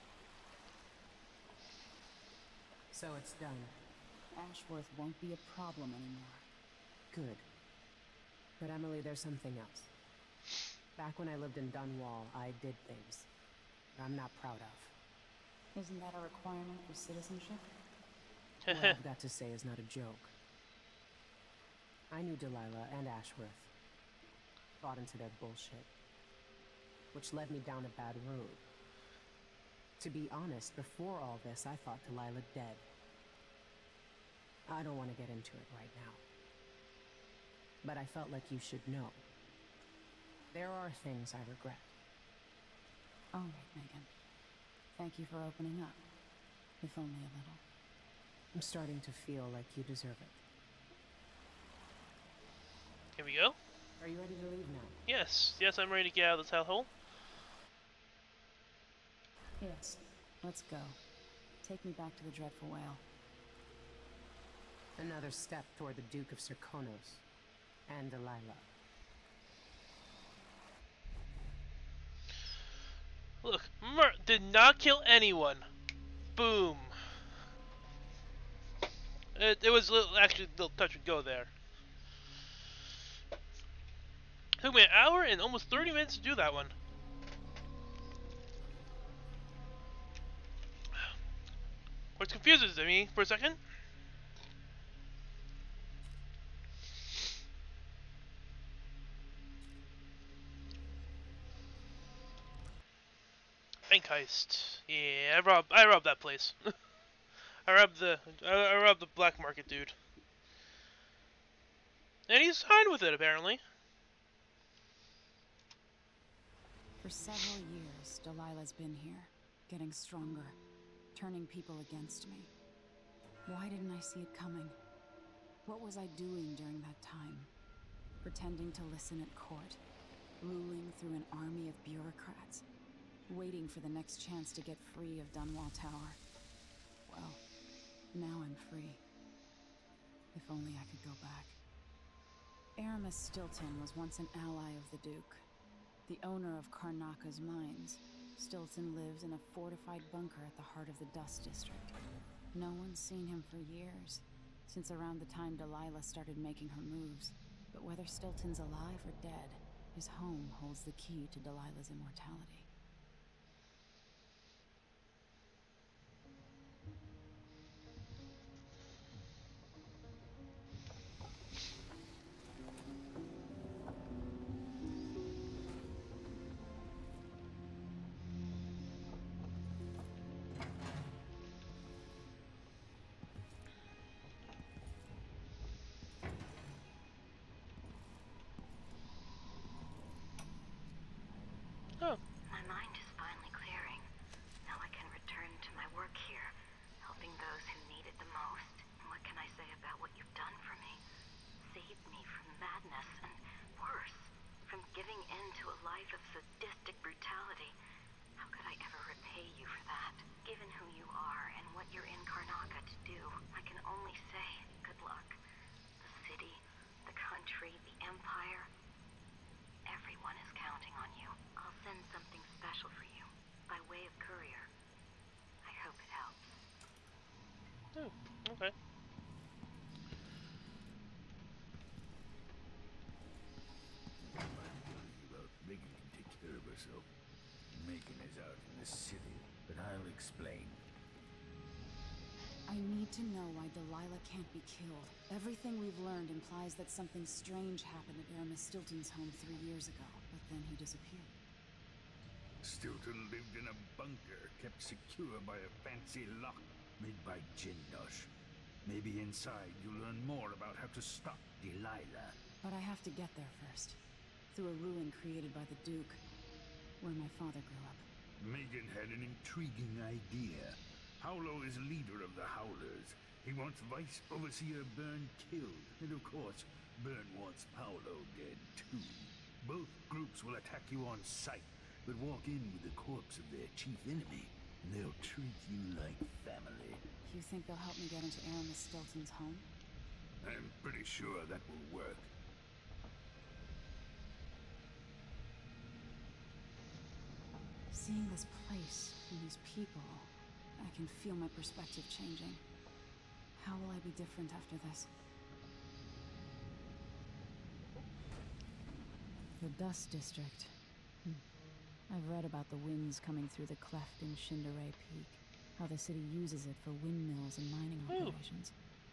So it's done. Ashworth won't be a problem anymore. Good. But Emily, there's something else. Back when I lived in Dunwall, I did things I'm not proud of. Isn't that a requirement for citizenship? What I've got to say is not a joke. I knew Delilah and Ashworth. Bought into their bullshit. Which led me down a bad road. To be honest, before all this, I thought Delilah dead. I don't want to get into it right now. But I felt like you should know. There are things I regret. All right, Megan. Thank you for opening up. If only a little. I'm starting to feel like you deserve it. Here we go. Are you ready to leave now? Yes, yes, I'm ready to get out of this hellhole. Yes, let's go. Take me back to the Dreadful Whale. Another step toward the Duke of Serkonos and Delilah. Look, Mer did not kill anyone. Boom. It, it was a little, actually a little touch and go there. Took me an hour and almost thirty minutes to do that one. What confuses me for a second? Bank heist. Yeah, I robbed. I robbed that place. I robbed the. I, I robbed the black market dude, and he's fine with it apparently. For several years, Delilah's been here, getting stronger, turning people against me. Why didn't I see it coming? What was I doing during that time? Pretending to listen at court, ruling through an army of bureaucrats, waiting for the next chance to get free of Dunwall Tower. Well, now I'm free. If only I could go back. Aramis Stilton was once an ally of the Duke. The owner of Karnaca's mines, Stilton lives in a fortified bunker at the heart of the Dust District. No one's seen him for years, since around the time Delilah started making her moves. But whether Stilton's alive or dead, his home holds the key to Delilah's immortality. Oh. My mind is finally clearing. Now I can return to my work here, helping those who need it the most. And what can I say about what you've done for me? Saved me from madness and, worse, from giving in to a life of sadistic brutality. How could I ever repay you for that? Given who you are and what you're in Karnaca to do, I can only say good luck. The city, the country, the empire, everyone is counting on you. I'll send something special for you, by way of courier. I hope it helps. Oh, okay. About Megan can take care of herself. Megan is out in the city, but I'll explain. I need to know why Delilah can't be killed. Everything we've learned implies that something strange happened at Aramis Stilton's home three years ago, but then he disappeared. Stilton lived in a bunker kept secure by a fancy lock made by Jindosh. Maybe inside you'll learn more about how to stop Delilah. But I have to get there first. Through a ruin created by the Duke, where my father grew up. Megan had an intriguing idea. Howlo is leader of the Howlers. He wants Vice Overseer Byrne killed. And of course, Byrne wants Paolo dead too. Both groups will attack you on sight, but walk in with the corpse of their chief enemy. And they'll treat you like family. You think they'll help me get into Aramis Stilton's home? I'm pretty sure that will work. Seeing this place and these people, I can feel my perspective changing. How will I be different after this? The Dust District. Hmm. I've read about the winds coming through the cleft in Shindaray Peak. How the city uses it for windmills and mining Ooh. operations.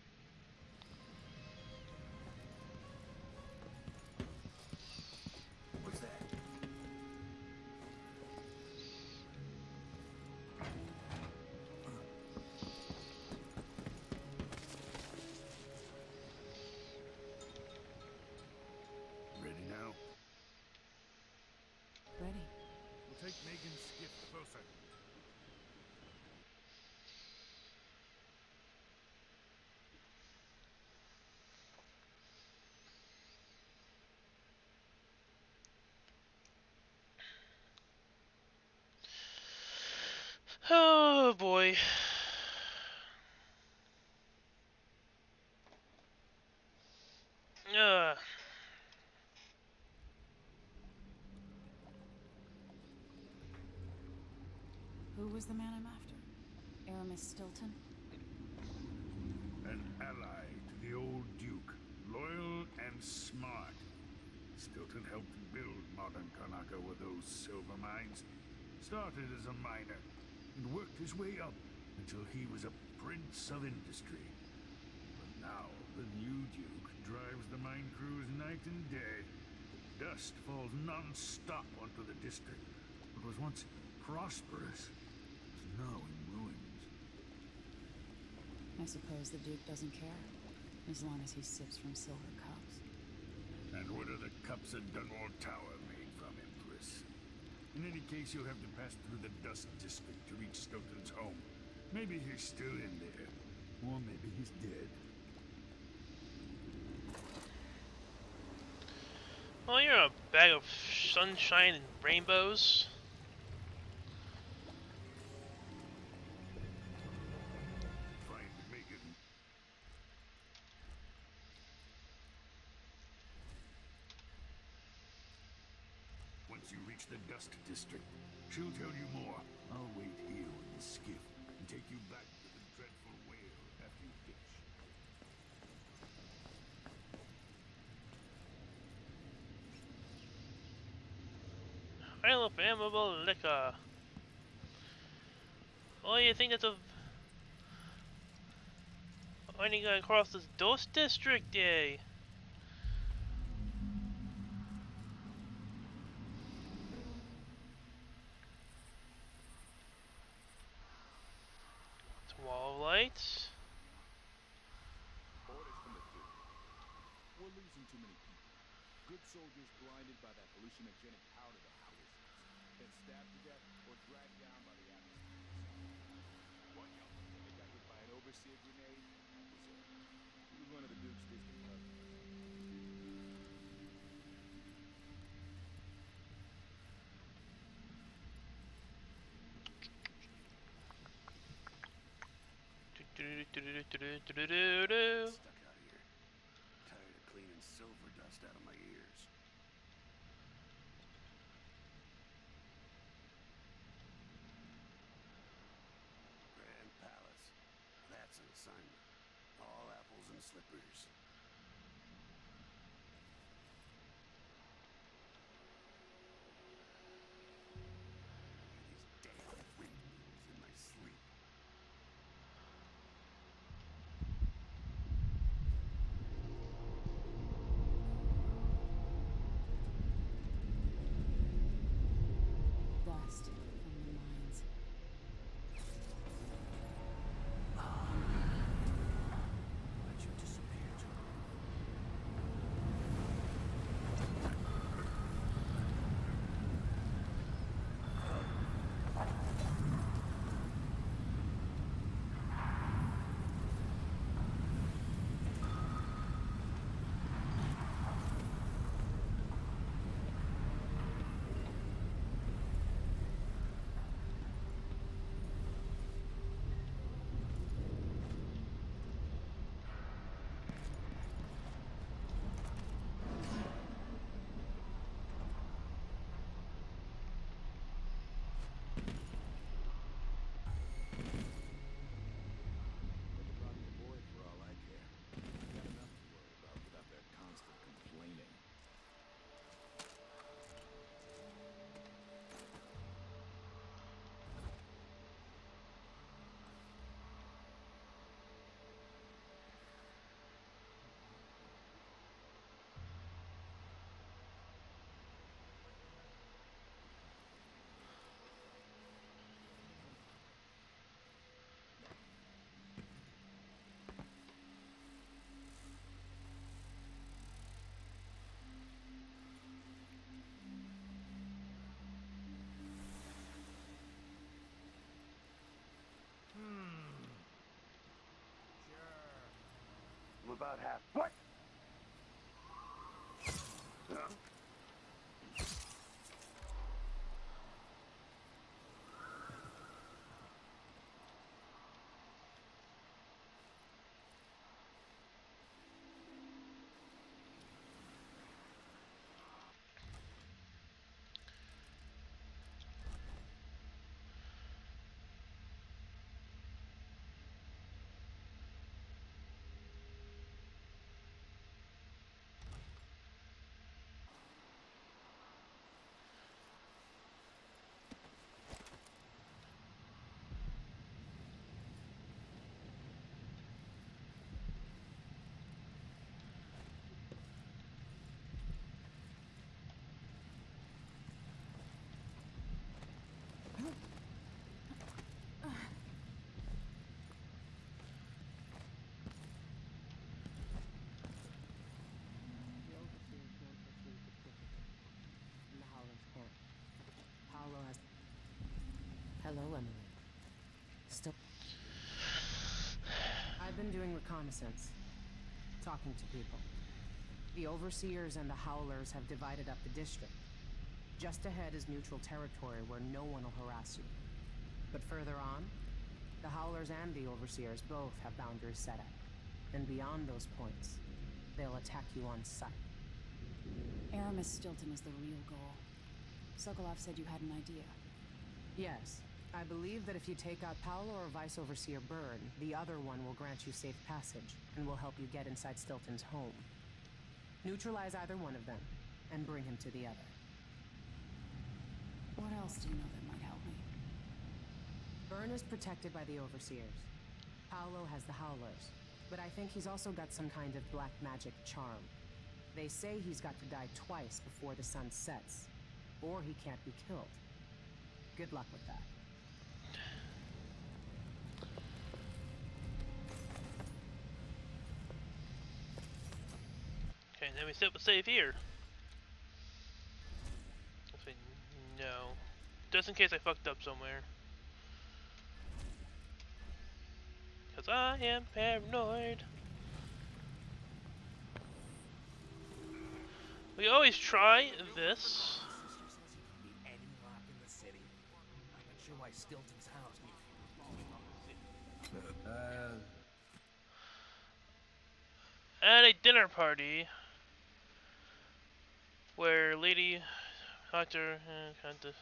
What's that? Ready now? Ready. We'll take Megan's skiff closer. Oh boy. Uh. Who was the man I'm after? Aramis Stilton? An ally to the old Duke, loyal and smart. Stilton helped build modern Karnaca with those silver mines. Started as a miner and worked his way up until he was a prince of industry. But now the new Duke drives the mine crews night and day. Dust falls non-stop onto the district. What was once prosperous is now in ruins. I suppose the Duke doesn't care, as long as he sips from silver cups. And what are the cups of Dunwall Tower made from, Empress? In any case, you'll have to pass through the Dust District to reach Stilton's home. Maybe he's still in there, or maybe he's dead. Well, you're a bag of sunshine and rainbows. Find Megan. Once you reach the Dust District, she'll tell you more. I'll wait here with the skiff and take you back to the dreadful whale after you fish. Isle of Flammable Liquor. Oh, you think that's a... When you gonna cross this Dust District day? It's wall lights. Orders from the Duke. We're losing too many people. Good soldiers blinded by that hallucinogenic powder the Howlers use. Then stabbed to death or dragged down by the atmosphere. One young they got hit by an overseer grenade. That was it. He was one of the Duke's distant cousins. Do-do-do-do-do-do-do-do-do. Stuck out here. Tired of cleaning silver dust out of my ears. Grand Palace. That's an assignment. All apples and slippers. These damn windmills in my sleep. Dust. about half. What? Huh? Paolo has... Hello, Emily. Still... I've been doing reconnaissance. Talking to people. The Overseers and the Howlers have divided up the district. Just ahead is neutral territory where no one will harass you. But further on, the Howlers and the Overseers both have boundaries set up. And beyond those points, they'll attack you on sight. Aramis Stilton is the real goal. Sokolov said you had an idea. Yes. I believe that if you take out Paolo or Vice Overseer Byrne, the other one will grant you safe passage, and will help you get inside Stilton's home. Neutralize either one of them, and bring him to the other. What else do you know that might help me? Byrne is protected by the Overseers. Paolo has the Howlers, but I think he's also got some kind of black magic charm. They say he's got to die twice before the sun sets, or he can't be killed. Good luck with that. Okay, then we set up a save here. I'll say no. Just in case I fucked up somewhere. Because I am paranoid. We always try this. Why Stilton's house Uh... At a dinner party where Lady Hunter uh, kind of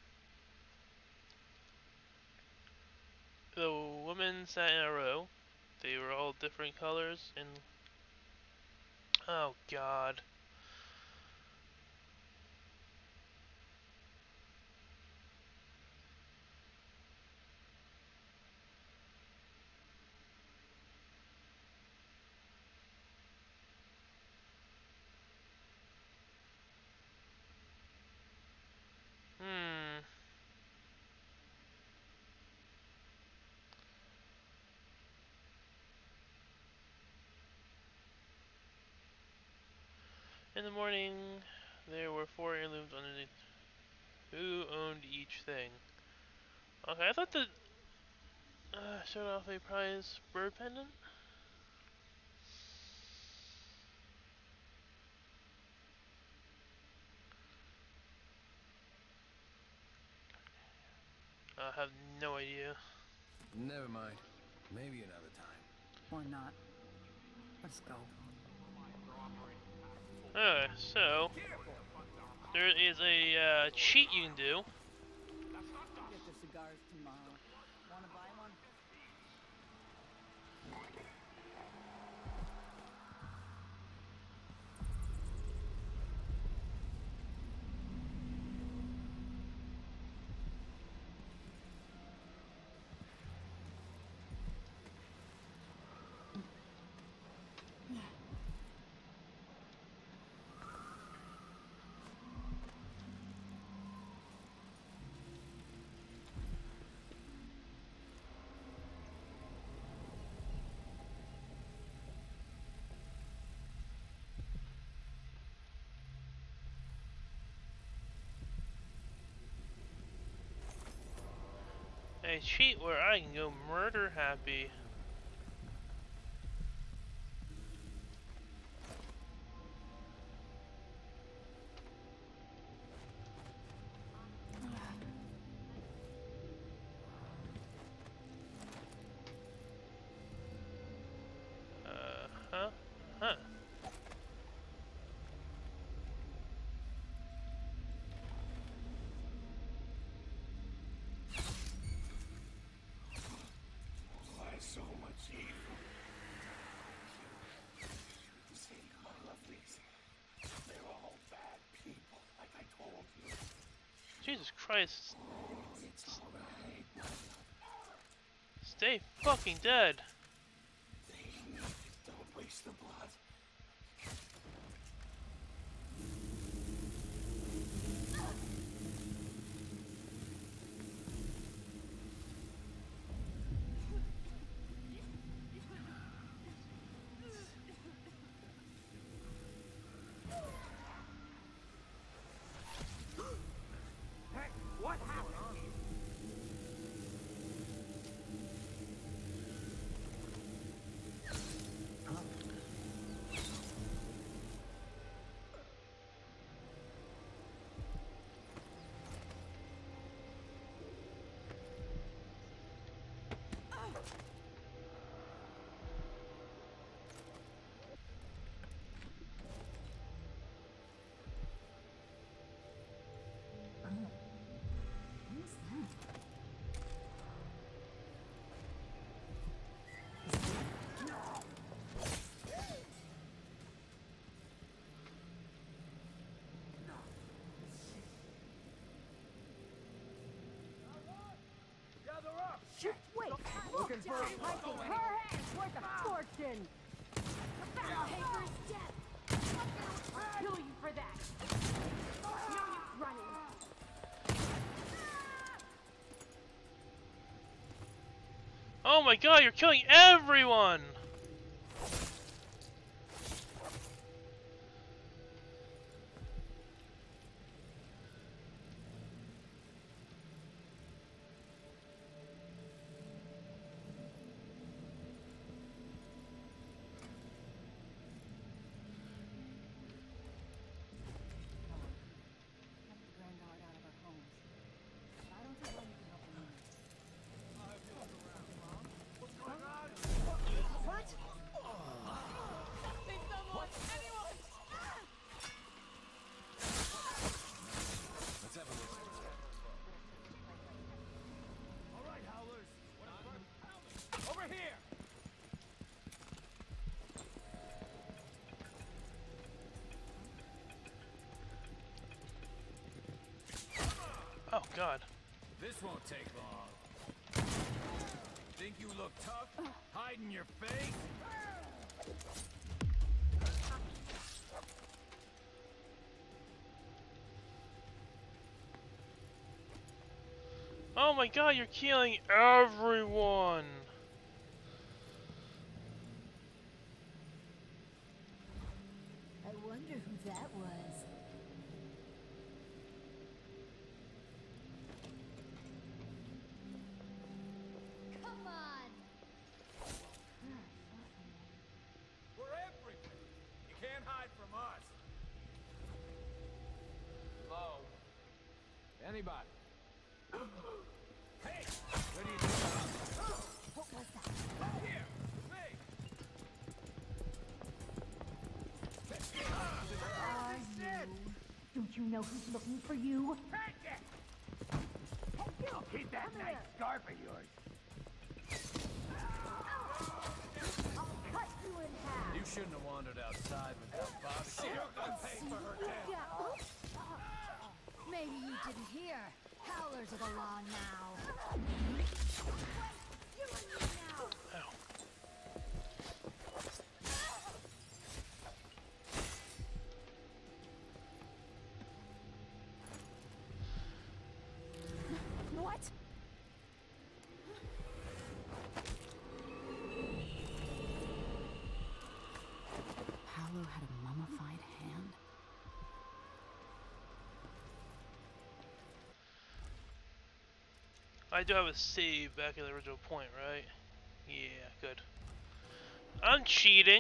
the women sat in a row. They were all different colors and oh god. Hmm. In the morning, there were four heirlooms underneath. Who owned each thing? Okay, I thought the uh, showed off a prize bird pendant. I have no idea. Never mind. Maybe another time. Or not. Let's go. Okay, so there is a uh, cheat you can do. Get the cigars tomorrow. Wanna buy one? A cheat where I can go murder happy. Jesus Christ. Stay fucking dead. Don't waste the blood. What happened? Shit, wait! Looking for a pipe in her hands worth a fortune! The battle hater is dead! I'll kill you for that! No use running! Oh my god, you're killing everyone! Oh god. This won't take long. Think you look tough? Hiding your face? Oh my god, you're killing everyone! I wonder who that was. Come on! We're everywhere. You can't hide from us. Hello? Anybody? Hey! What are you doing? What was that? Here! Me! Are you? Don't you know who's looking for you? Take it! I'll keep that nice scarf of yours. I'll cut you in half! You shouldn't have wandered outside without Bobby. She'll pay for her death. Maybe you didn't hear. Howlers are the law now. You and me now. What? Paolo had a mummified hand. I do have a save back at the original point, right? Yeah, good. I'm cheating.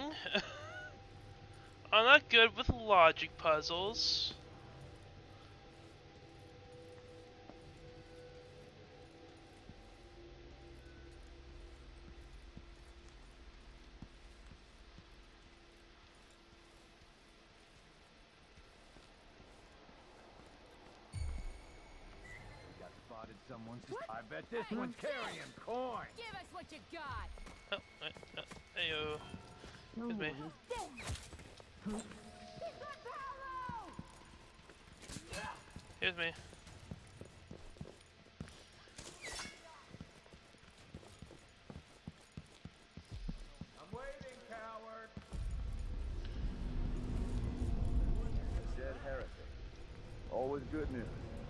I'm not good with logic puzzles. Someone's just, I bet this one's carrying corn. Give us what you got. Oh, uh, uh, heyo. Here's me. Here's me. Always good news.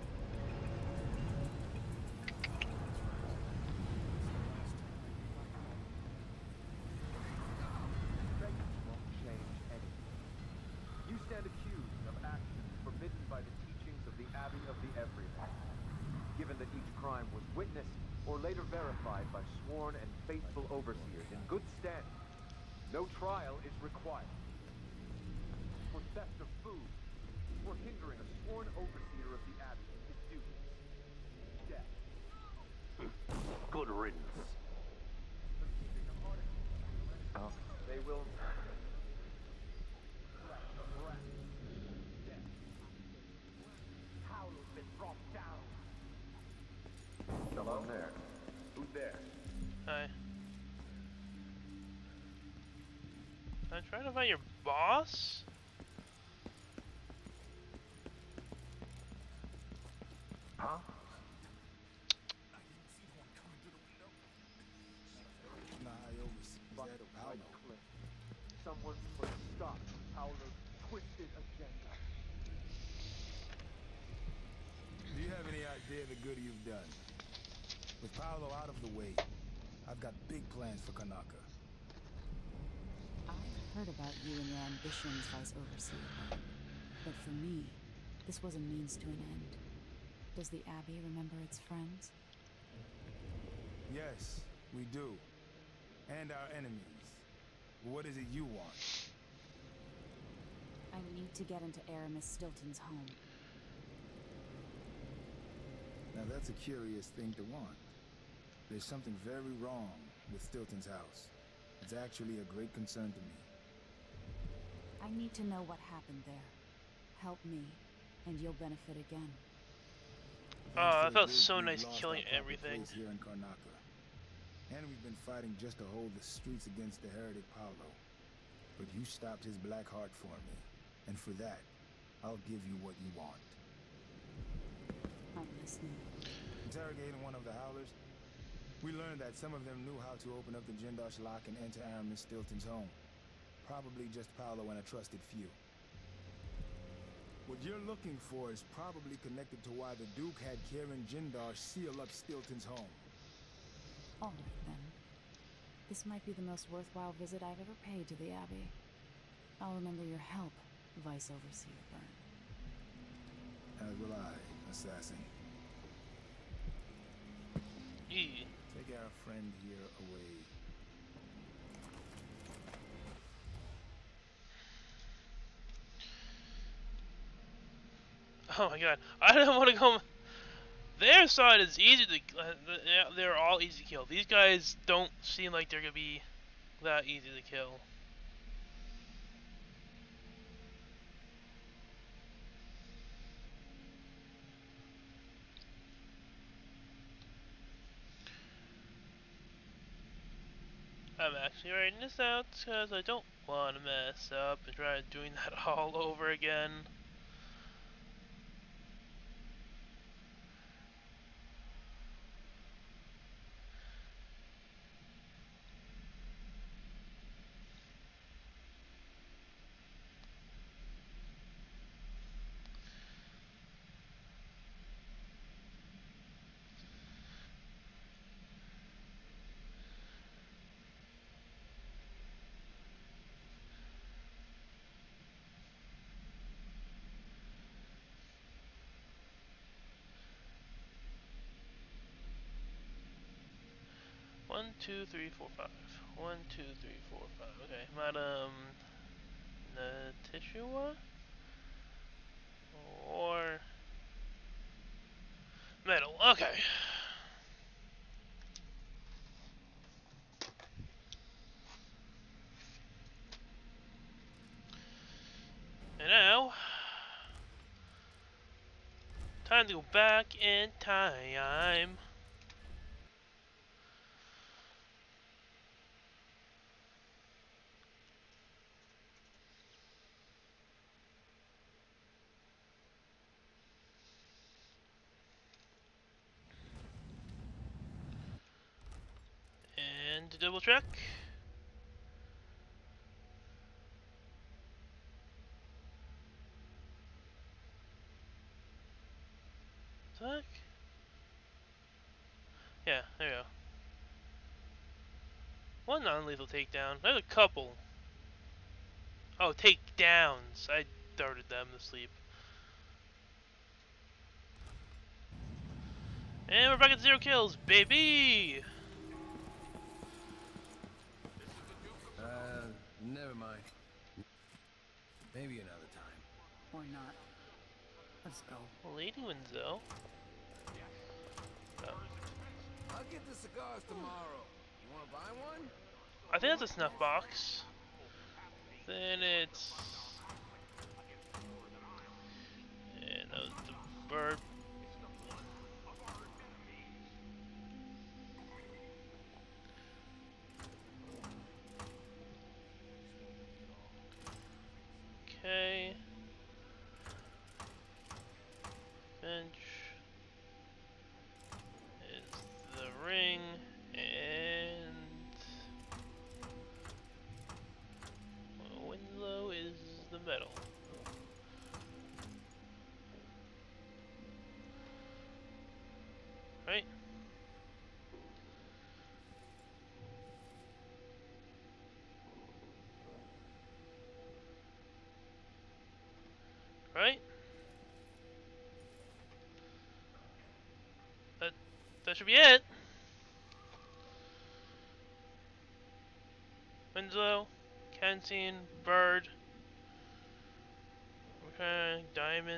Won't change anything. You stand accused of actions forbidden by the teachings of the Abbey of the Everyman. Given that each crime was witnessed or later verified by sworn and faithful overseers in good standing, no trial is required. For theft of food, or hindering a sworn overseer of the Abbey in his duties, death. Good riddance. For keeping the article, oh. They will... Death. Paolo's been brought down. Hello there. Who's there? Hi. I'm trying to find your boss? Huh? Someone put a stop to Paolo's twisted agenda. Do you have any idea the good you've done? With Paolo out of the way, I've got big plans for Karnaca. I've heard about you and your ambitions, Vice Overseer. But for me, this was a means to an end. Does the Abbey remember its friends? Yes, we do. And our enemies. What is it you want? I need to get into Aramis Stilton's home. Now that's a curious thing to want. There's something very wrong with Stilton's house. It's actually a great concern to me. I need to know what happened there. Help me, and you'll benefit again. Oh, that felt so nice killing everything. Here in Karnaca. And we've been fighting just to hold the streets against the heretic Paolo. But you stopped his black heart for me. And for that, I'll give you what you want. I'm listening. Interrogating one of the Howlers, we learned that some of them knew how to open up the Jindosh lock and enter Aramis Stilton's home. Probably just Paolo and a trusted few. What you're looking for is probably connected to why the Duke had Kieran Jindosh seal up Stilton's home. All right, then. This might be the most worthwhile visit I've ever paid to the Abbey. I'll remember your help, Vice Overseer Byrne. As will I, assassin. Yeah. Take our friend here away. Oh my god, I don't want to go. Their side is easy to. Uh, they're all easy to kill. These guys don't seem like they're gonna be that easy to kill. I'm actually writing this out because I don't want to mess up and try doing that all over again. One, two, three, four, five. One, two, three, four, five. Okay, Madam Natishua? Or metal. Okay. And now, time to go back in time. And to double check. Yeah, there you go. One non-lethal takedown. There's a couple. Oh, takedowns. I darted them to sleep. And we're back at zero kills, baby! Uh, never mind. Maybe another time. Or not. Let's go. Lady Windsor. Oh. I'll get the cigars tomorrow. You wanna buy one? I think that's a snuff box. Then it's... And that was the bird. Okay. Bench is the ring, and Winslow is the metal. Right? Right? That that should be it. Winslow, Kensington, Bird, okay, Diamond.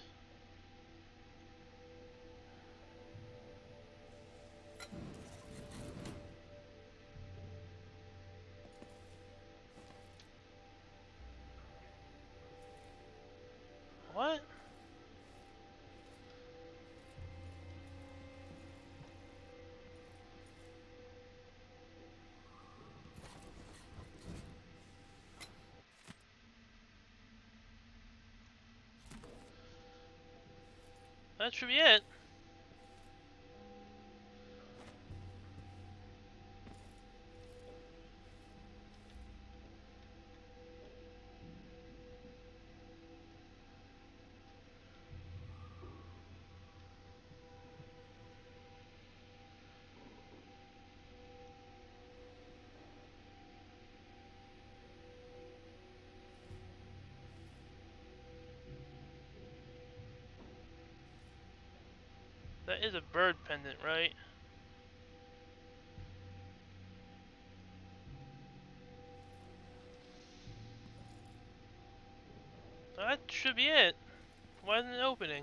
What? That should be it. That is a bird pendant, right? That should be it. Why isn't it opening?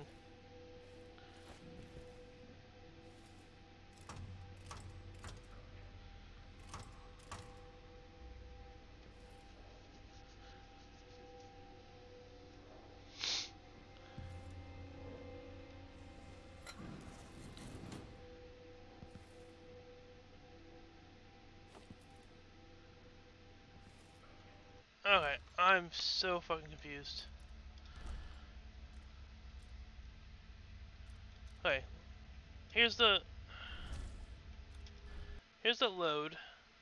Okay, I'm so fucking confused. Okay, here's the here's the load.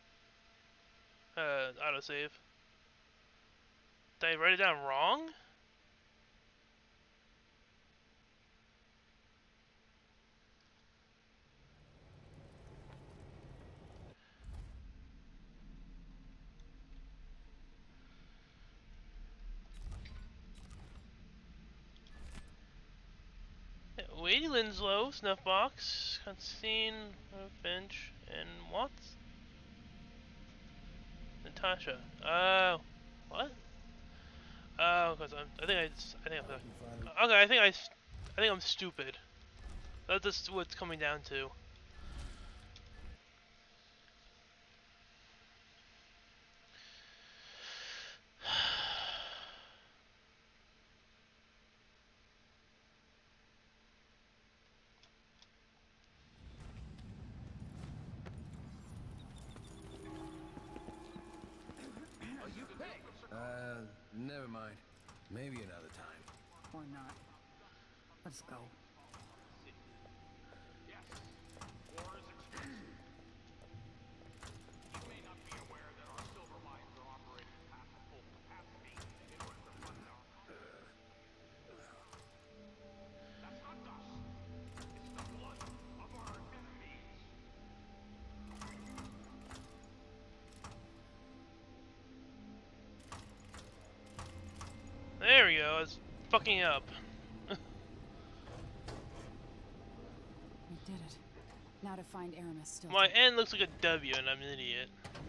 Uh, autosave. Did I write it down wrong? Lady Winslow, snuff box, Constantine, bench, and what? Natasha. Oh, what? Oh, because I'm. I think I. Just, I think I'm. Okay, I think I. I think I'm stupid. That's just what's coming down to. Uh, never mind. Maybe another time. Or not. Let's go. go. I was fucking up. We did it. Now to find Aramis still. My N looks like a W, and I'm an idiot.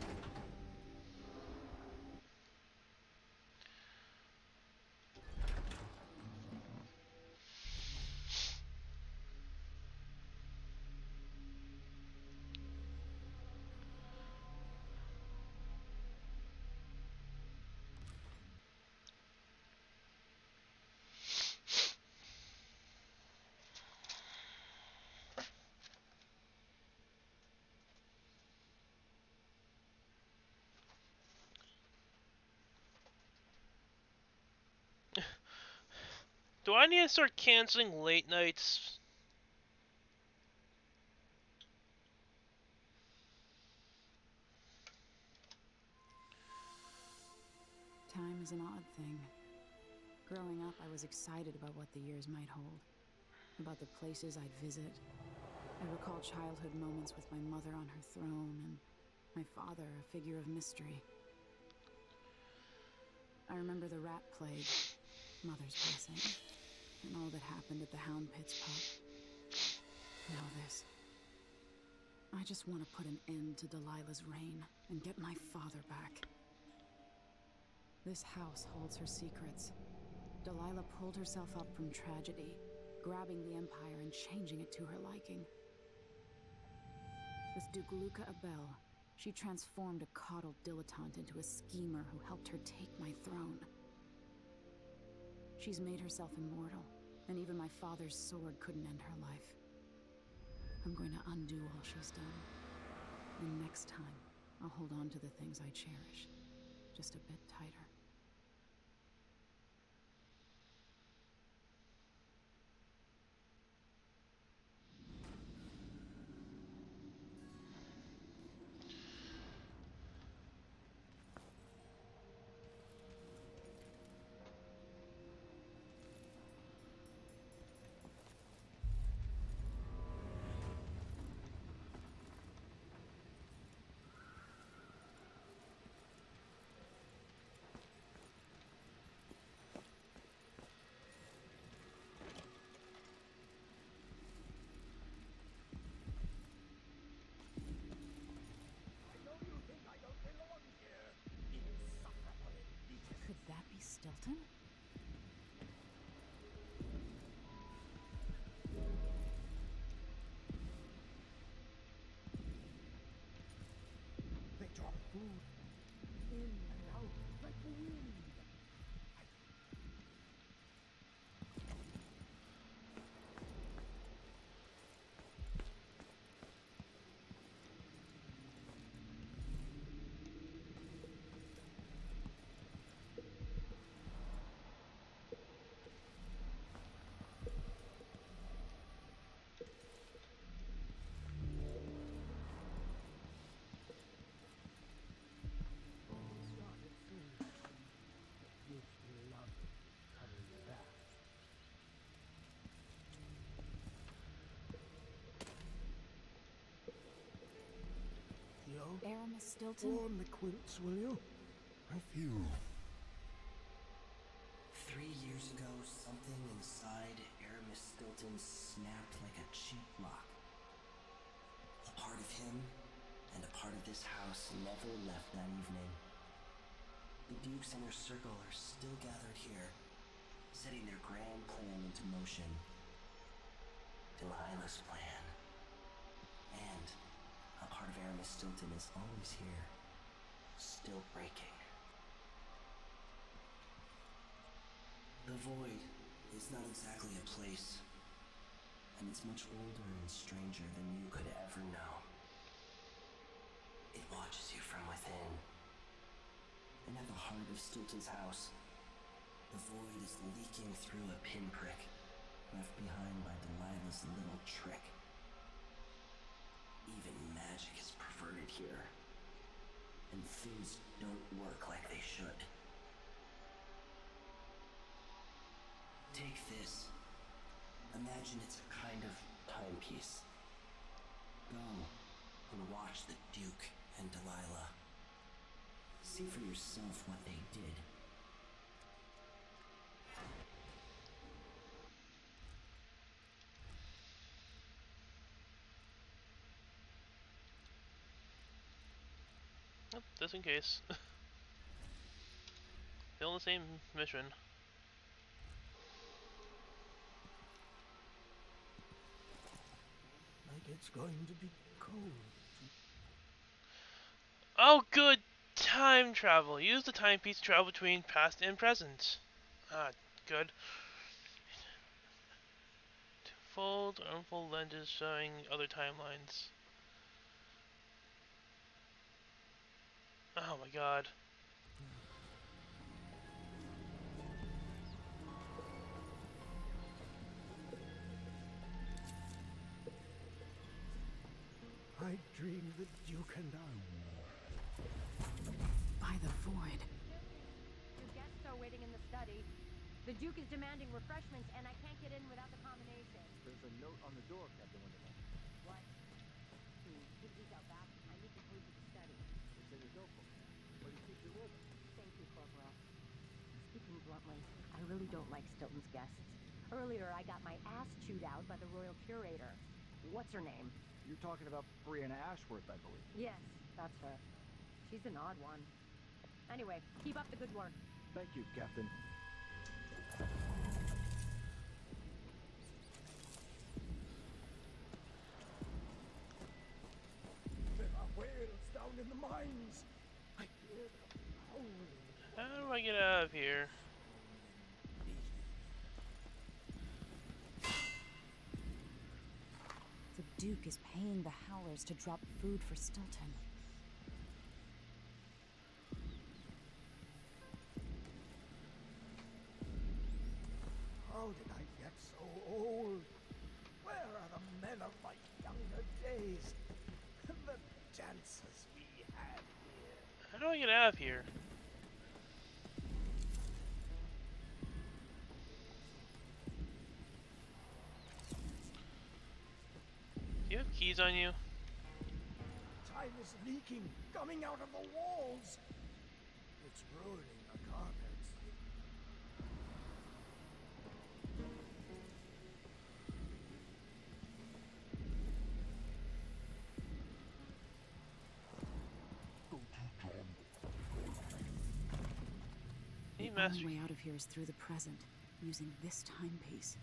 Do I need to start canceling late nights? Time is an odd thing. Growing up, I was excited about what the years might hold, about the places I'd visit. I recall childhood moments with my mother on her throne, and my father, a figure of mystery. I remember the rat plague, Mother's passing, and all that happened at the Hound Pit's pub. Now this. I just want to put an end to Delilah's reign and get my father back. This house holds her secrets. Delilah pulled herself up from tragedy, grabbing the Empire and changing it to her liking. With Duke Luca Abel, she transformed a coddled dilettante into a schemer who helped her take my throne. She's made herself immortal, and even my father's sword couldn't end her life. I'm going to undo all she's done. And next time, I'll hold on to the things I cherish, just a bit tighter. Could that be Stilton? They drop food in and out like the wind. Aramis Stilton? Warm the quilts, will you? I feel. Three years ago, something inside Aramis Stilton snapped like a cheap lock. A part of him and a part of this house never left that evening. The Duke's inner circle are still gathered here, setting their grand plan into motion. Delilah's plan. And a part of Aramis Stilton is always here, still breaking. The Void is not exactly a place, and it's much older and stranger than you could ever know. It watches you from within. And at the heart of Stilton's house, the Void is leaking through a pinprick left behind by Delilah's little trick. Even magic is perverted here, and things don't work like they should. Take this. Imagine it's a kind of timepiece. Go and watch the Duke and Delilah. See for yourself what they did. just in case. Still the same mission. Like it's going to be cold. Oh, good! Time travel. Use the timepiece to travel between past and present. Ah, good. To fold or unfold lenses showing other timelines. Oh my god. I dreamed the Duke and I. By the void. Your guests are waiting in the study. The Duke is demanding refreshments, and I can't get in without the combination. There's a note on the door, Captain Winterman. What? Hmm, please out back. I need to hurry to the study. It's in his notebook. But he keeps it with him. Thank you, Corporal. Speaking bluntly, I really don't like Stilton's guests. Earlier, I got my ass chewed out by the Royal Curator. What's her name? You're talking about Brianna Ashworth, I believe. Yes, that's her. She's an odd one. Anyway, keep up the good work. Thank you, Captain. There are whales down in the mines. I hear them howling. How do I get out of here? The Duke is paying the Howlers to drop food for Stilton. How did I get so old? Where are the men of my younger days? The chances we had here. How do I get out of here? Do you have keys on you? Time is leaking, coming out of the walls. It's ruining the carpets. The only way out of here is through the present, using this timepiece.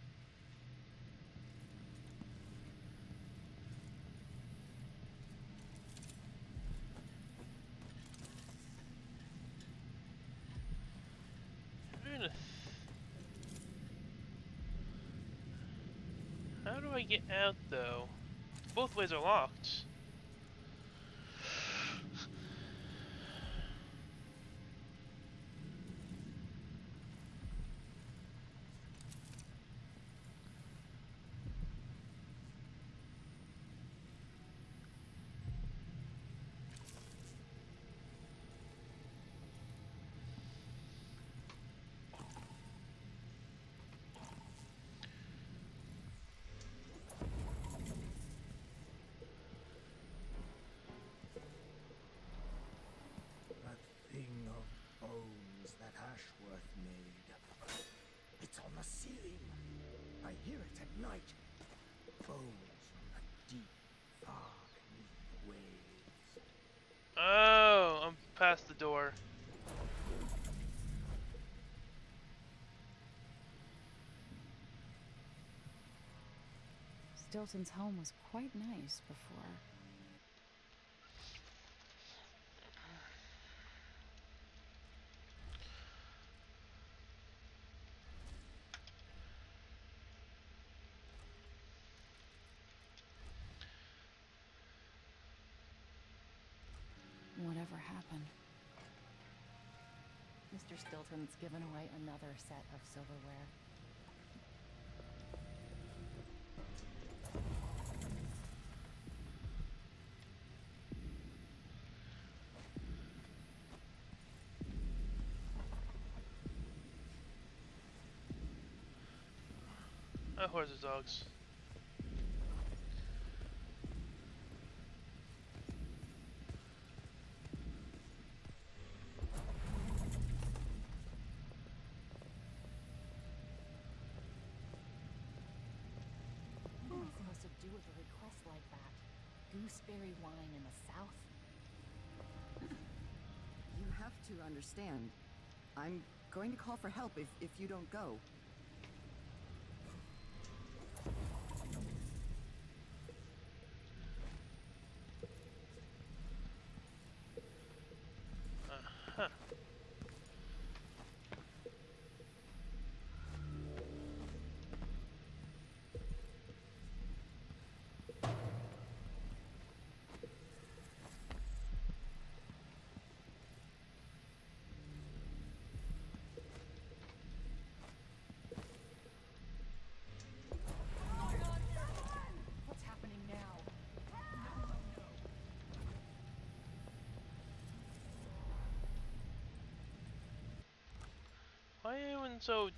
How do I get out, though? Both ways are locked. Ashworth made. It's on the ceiling. I hear it at night. Bones from the deep, far beneath the waves. Oh, I'm past the door. Stilton's home was quite nice before. Whatever happened? Mister Stilton's given away another set of silverware. Oh, where's the dogs? What am I supposed to do with a request like that? Gooseberry wine in the South? have to understand. I'm going to call for help if, if you don't go. Uh-huh. What's happening now? Why are you everyone so...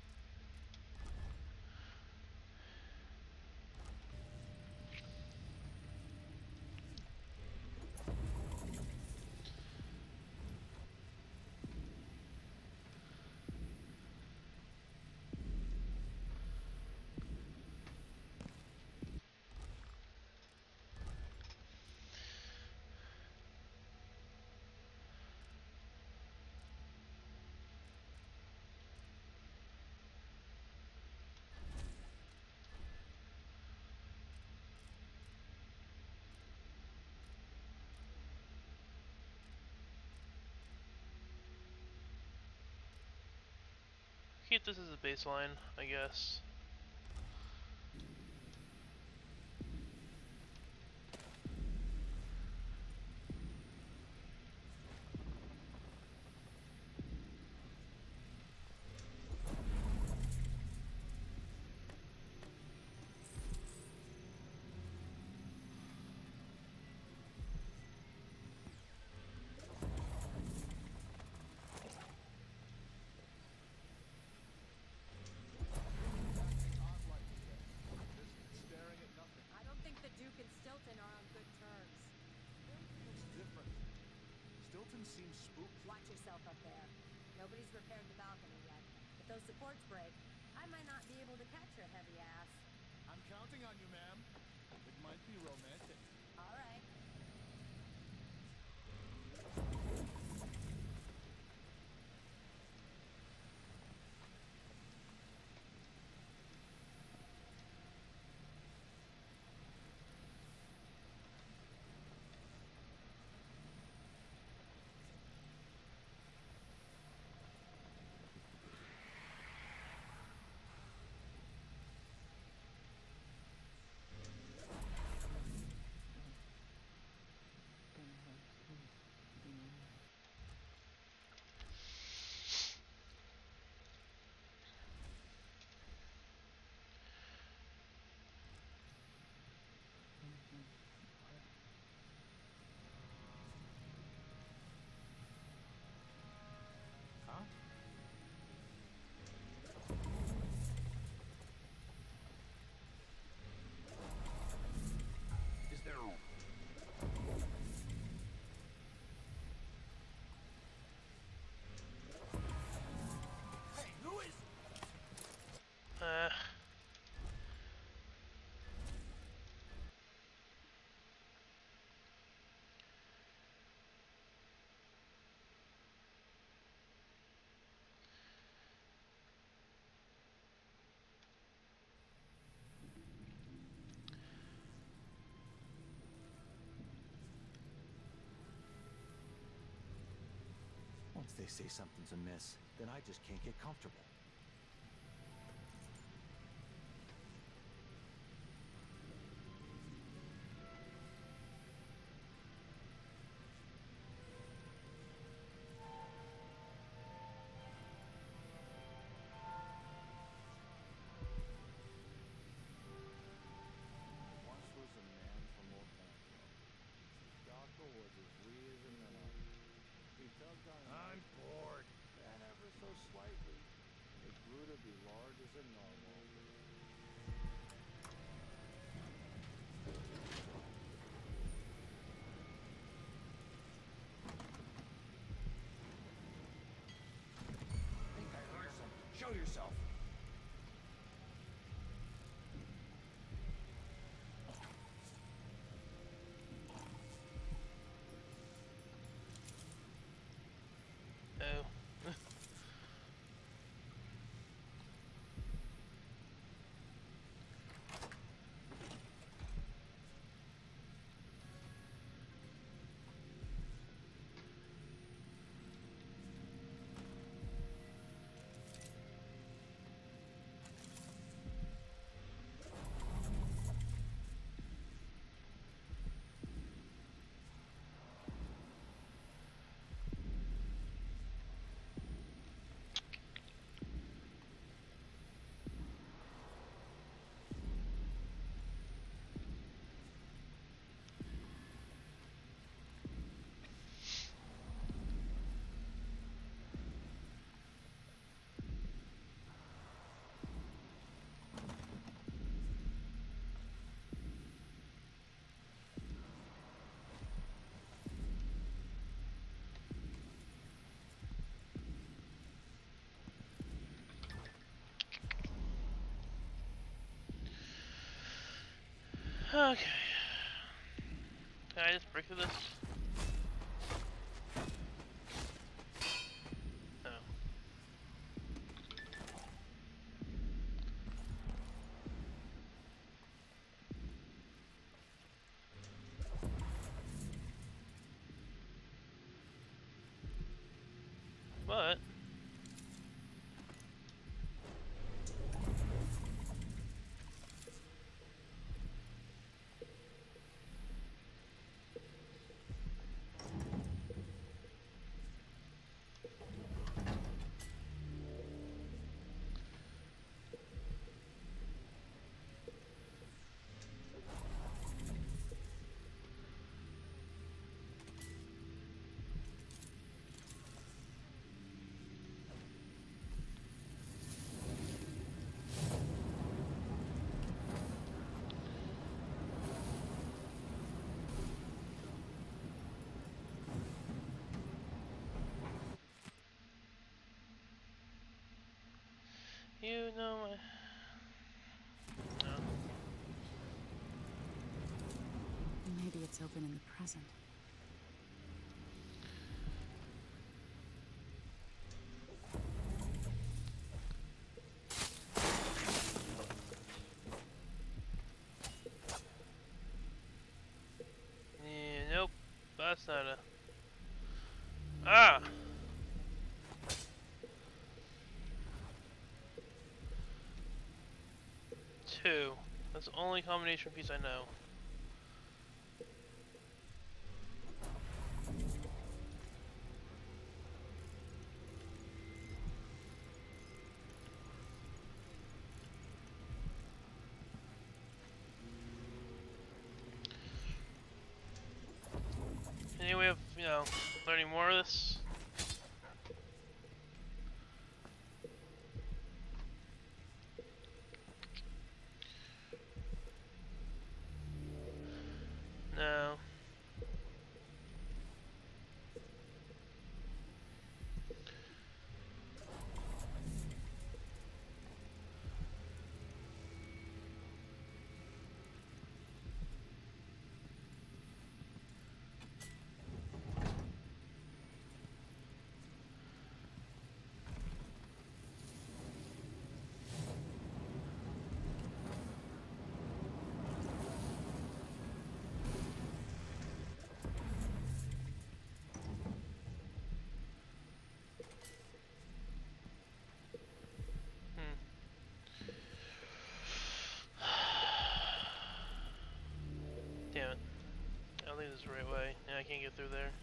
Keep this as a baseline, I guess. I don't think the Duke and Stilton are on good terms. It's different. Stilton seems spooked. Watch yourself up there. Nobody's repaired the balcony yet. If those supports break, I might not be able to catch your heavy ass. I'm counting on you, ma'am. It might be romantic. All right. Huh? Is there room? Hey, who is... Uh... Once they say something's amiss, then I just can't get comfortable. Once was a man from Orlando. Doctor was as weird as an eye. He tugged on I'm bored. and ever so slightly, it grew to be large as a narwhal. Think I heard something. Show yourself. Okay. Can I just break through this? No. But you know my... No. Maybe it's open in the present. Yeah, nope. That's not a... Ah! Two. That's the only combination piece I know. Any way of, you know, learning more of this? No. Damn it. I don't think this is the right way. Yeah, I can't get through there.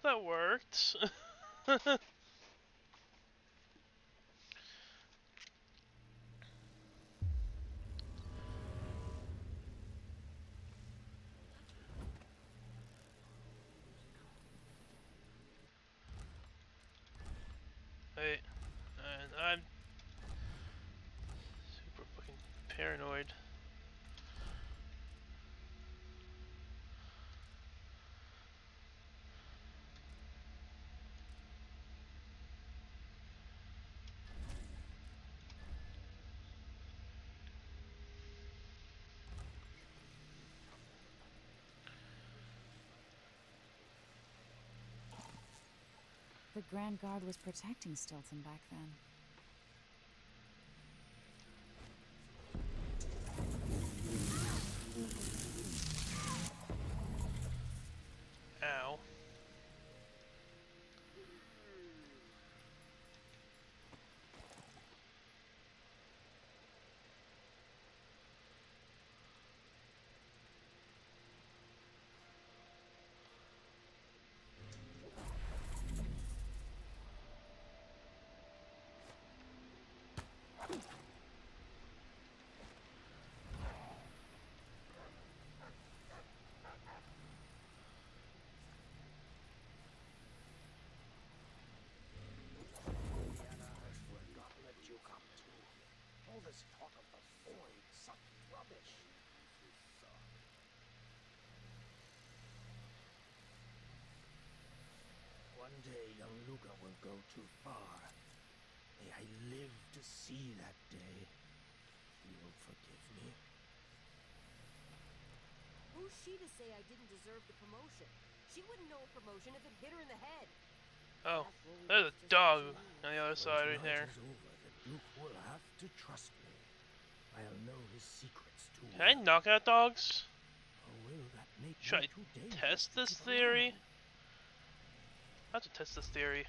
that worked. Wait, and I'm super fucking paranoid. The Grand Guard was protecting Stilton back then. Ow. All this talk of the void, such rubbish. One day young Luca will go too far. May I live to see that day. You'll forgive me. Who's she to say I didn't deserve the promotion? She wouldn't know a promotion if it hit her in the head. Oh, there's a dog on the other side right there. The Duke will have to trust me. I'll know his secrets too. Can I knock out dogs? Or will that make Should me I too dangerous test to this keep theory? around? I have to test this theory.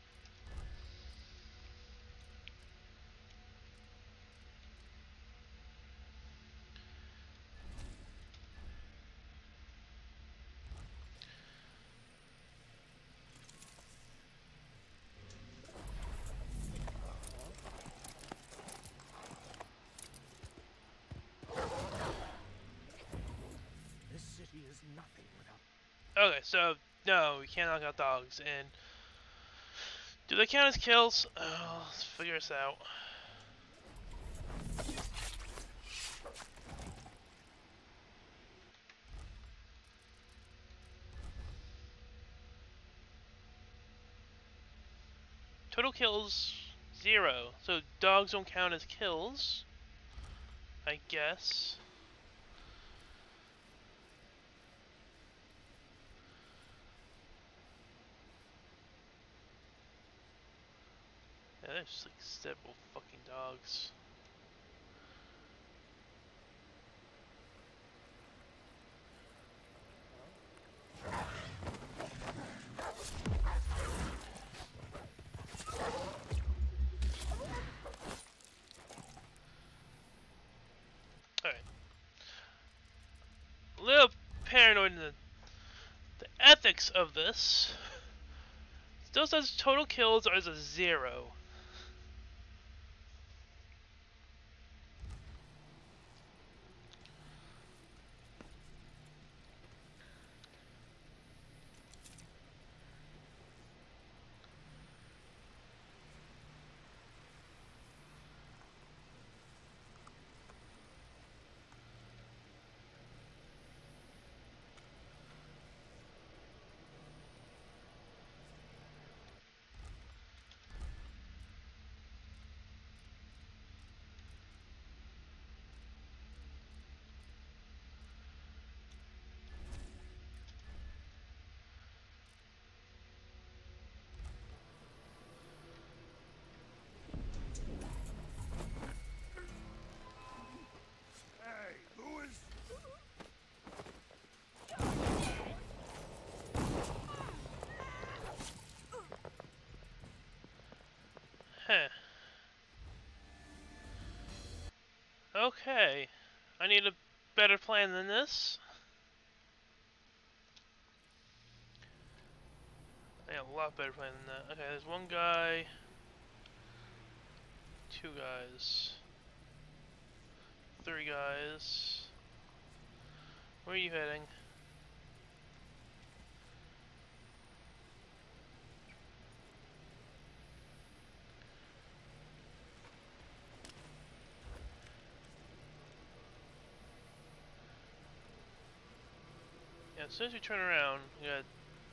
This city is nothing without. Okay, so no, we can't knock out dogs. And do they count as kills? Oh, let's figure this out. Total kills zero, so dogs don't count as kills, I guess. Yeah, there's like several fucking dogs. Alright. A little paranoid in the, the ethics of this. Still says total kills are as a zero. Hey, Louis! Huh. Okay. I need a better plan than this. I got a lot better plan than that. Okay, there's one guy, two guys, three guys. Where are you heading? Yeah, as soon as you turn around, you got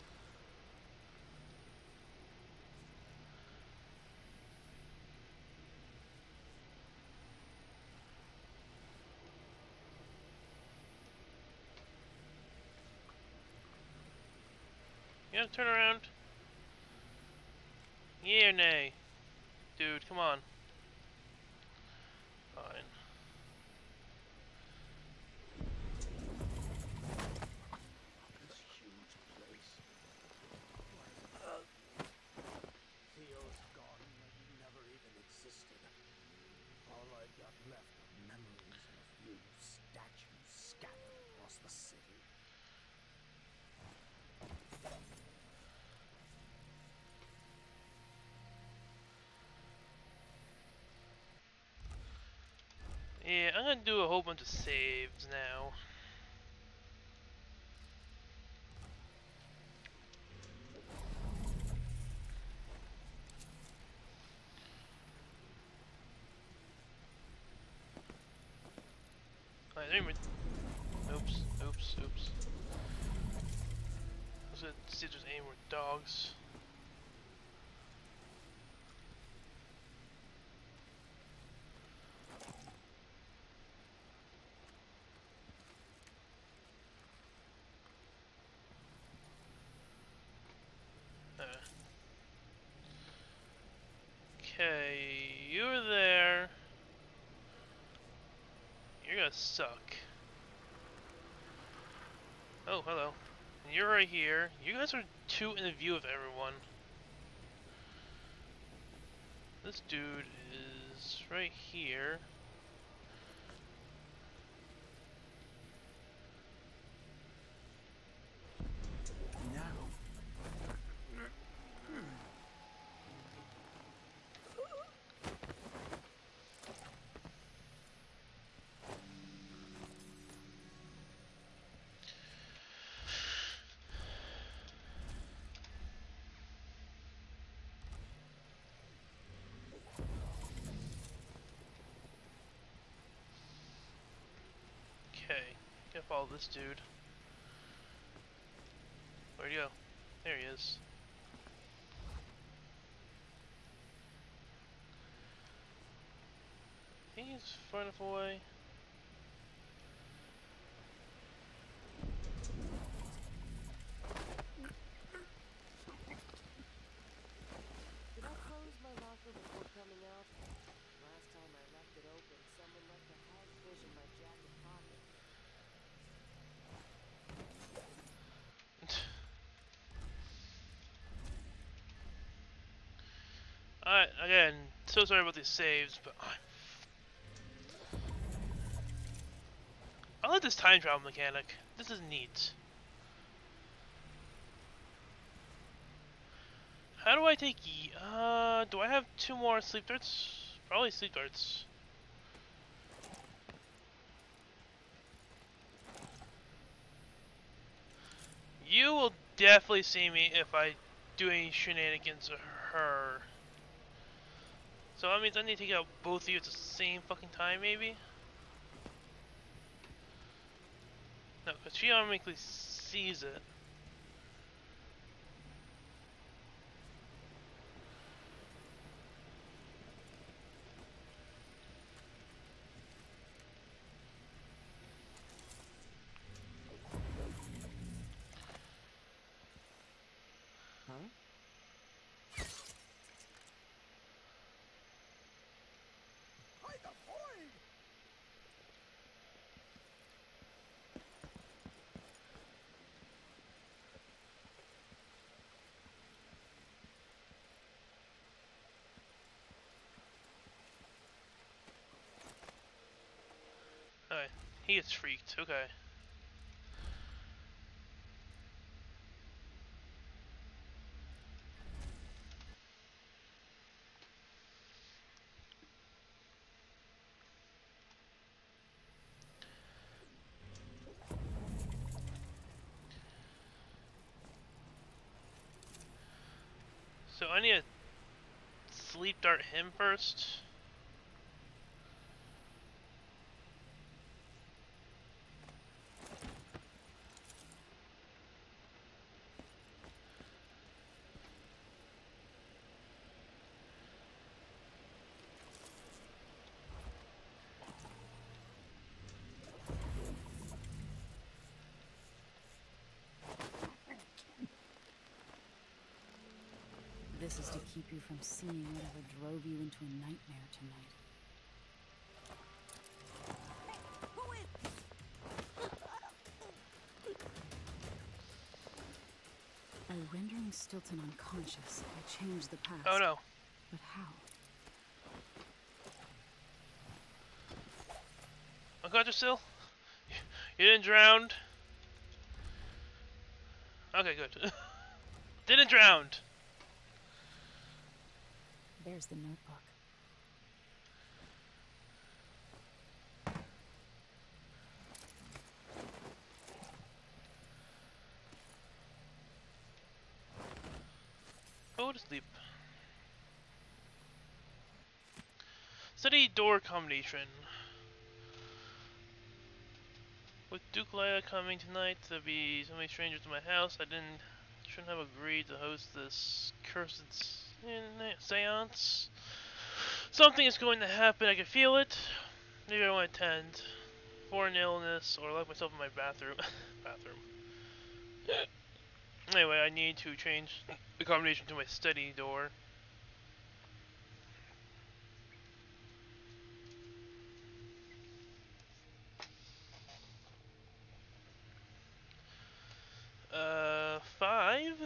You gotta turn around. Yeah or nay? Dude, come on. Fine. This huge place. Uh, Theo's gone like he never even existed. All I've got left are memories and a few statues scattered across the city. Yeah, I'm gonna do a whole bunch of saves now. Alright, there we Oops, oops, oops. I was gonna see if there's any more dogs. Okay, you're there. You're gonna suck. Oh, hello. And you're right here. You guys are two in the view of everyone. This dude is right here. Okay, gotta follow this dude. Where'd he go? There he is. He's far enough away. Did I close my locker before coming out? Last time I left it open, someone left a hard fish in my jacket pocket. Alright, again, so sorry about these saves, but I'm... I like this time travel mechanic. This is neat. How do I take ye- uh, do I have two more sleep darts? Probably sleep darts. You will definitely see me if I do any shenanigans to her. So that means I need to take out both of you at the same fucking time, maybe? No, because she automatically sees it. Alright, he gets freaked, okay. So I need to sleep dart him first. This is to keep you from seeing whatever drove you into a nightmare tonight. By rendering Stilton unconscious, I changed the past. Oh no. But how? Unconscious still? You didn't drown? Okay, good. Didn't drown! There's the notebook. Go to sleep. Study door combination. With Duke Leia coming tonight to be so many strangers to my house, I didn't shouldn't have agreed to host this cursed seance. Something is going to happen, I can feel it. Maybe I won't attend. For an illness, or lock myself in my bathroom. bathroom. Anyway, I need to change the combination to my study door. Uh, five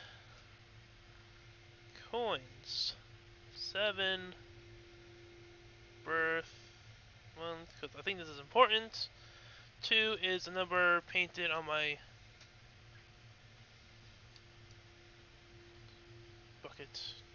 coins, seven birth month, because I think this is important. Two is the number painted on my bucket.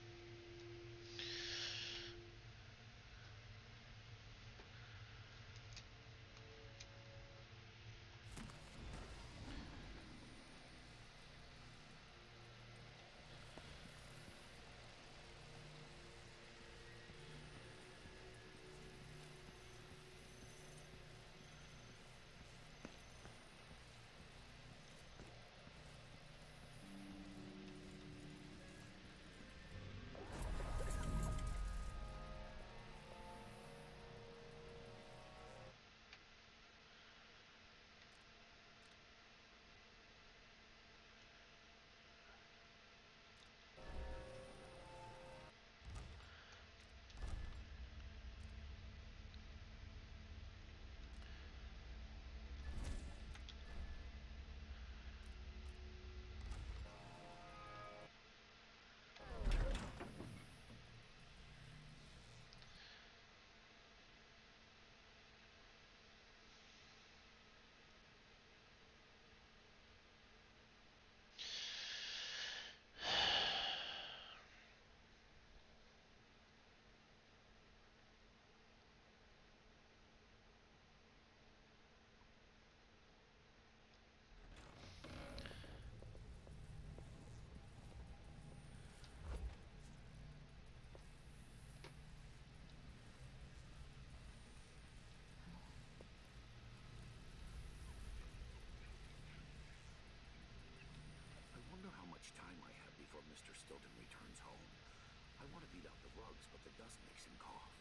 Mister Stilton returns home. I want to beat out the rugs, but the dust makes him cough.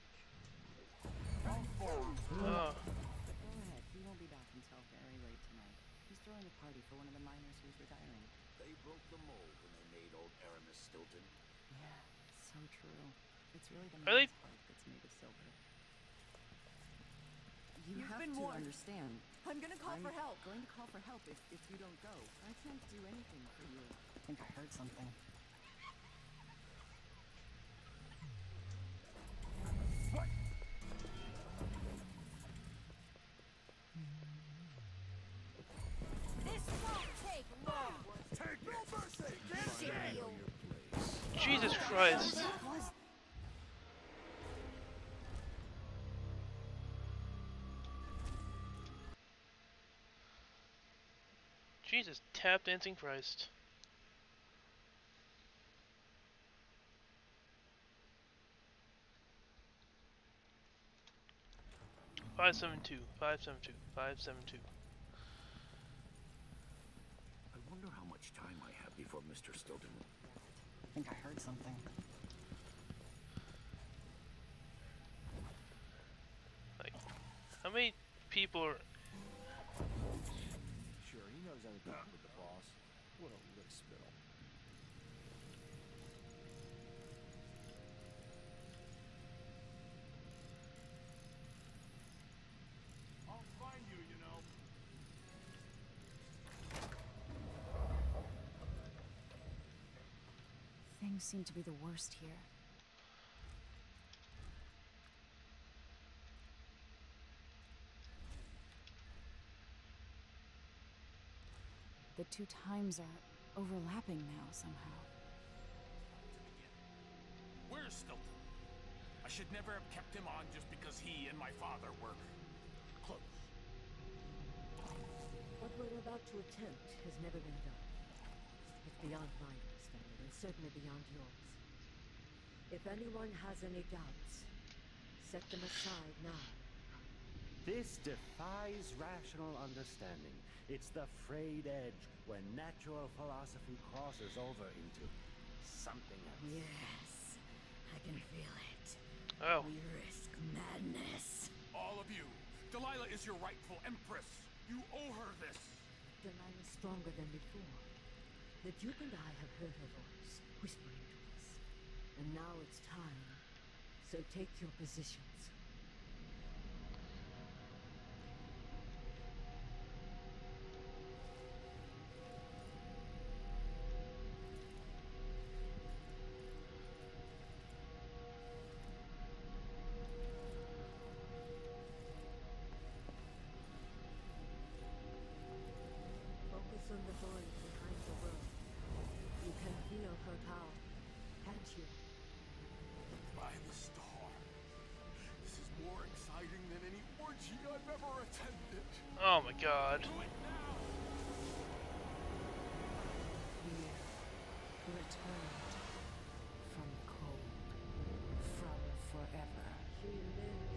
Oh. Go ahead. He won't be back until very late tonight. He's throwing a party for one of the miners who's retiring. They broke the mold when they made old Aramis Stilton. Yeah, so true. It's really the Really? man's heart that's made of silver. You You've have been to warned. understand. I'm gonna call I'm for help. going to call for help if, if you don't go. I can't do anything for you. I think I heard something. What? This won't take long. Take no mercy! Get Shit, you. Jesus Christ. Jesus, tap dancing Christ. five seven two, five seven two, five seven two. I wonder how much time I have before Mister Stilton. I think I heard something. Like, how many people are... Sure, he knows how to talk with the boss. What a lick spittle. I'll find you, you know. Things seem to be the worst here. The two times are overlapping now somehow. Where's Stilton? I should never have kept him on just because he and my father were close. What we're about to attempt has never been done. It's beyond my understanding, and certainly beyond yours. If anyone has any doubts, set them aside now. This defies rational understanding. It's the frayed edge where natural philosophy crosses over into something else. Yes, I can feel it. Oh. We risk madness. All of you, Delilah is your rightful empress. You owe her this. Delilah's stronger than before. The Duke and I have heard her voice, whispering to us. And now it's time. So take your positions. Focus on the void behind the world. You can feel her power, can't you? By the star. This is more exciting than any orgy I've ever attended. Oh my god. Do it now! Here, returned from cold, from forever. She lives.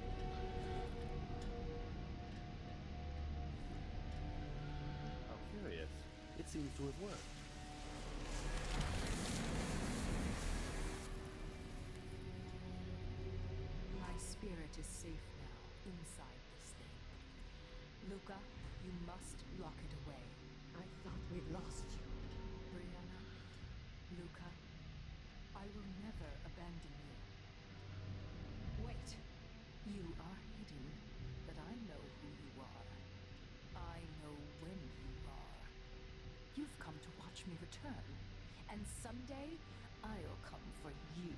How curious. It seems to have worked. My spirit is safe now, inside this thing. Luca, you must lock it away. I thought we'd lost you. Brianna, Luca, I will never abandon you. Wait, you are hidden, but I know who you are. I know when you are. You've come to watch me return, and someday I'll come for you.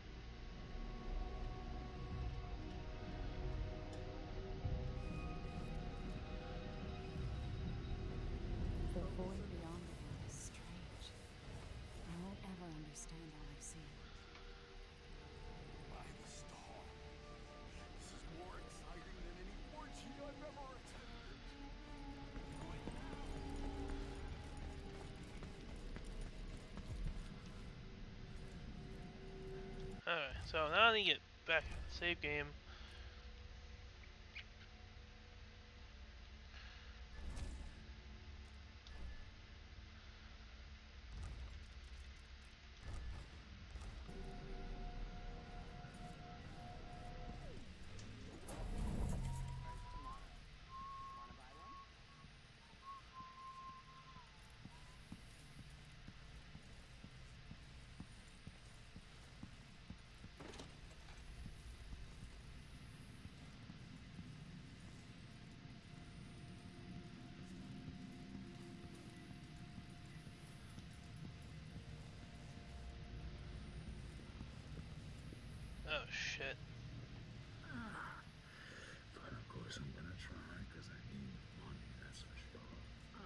The void beyond the world is strange. I won't ever understand all I've seen. By the star. This is more exciting than any orgy I've ever attended. Do it now. Alright, so now I need to get back save game. Oh shit. But of course I'm gonna try, because I need money, that's for sure.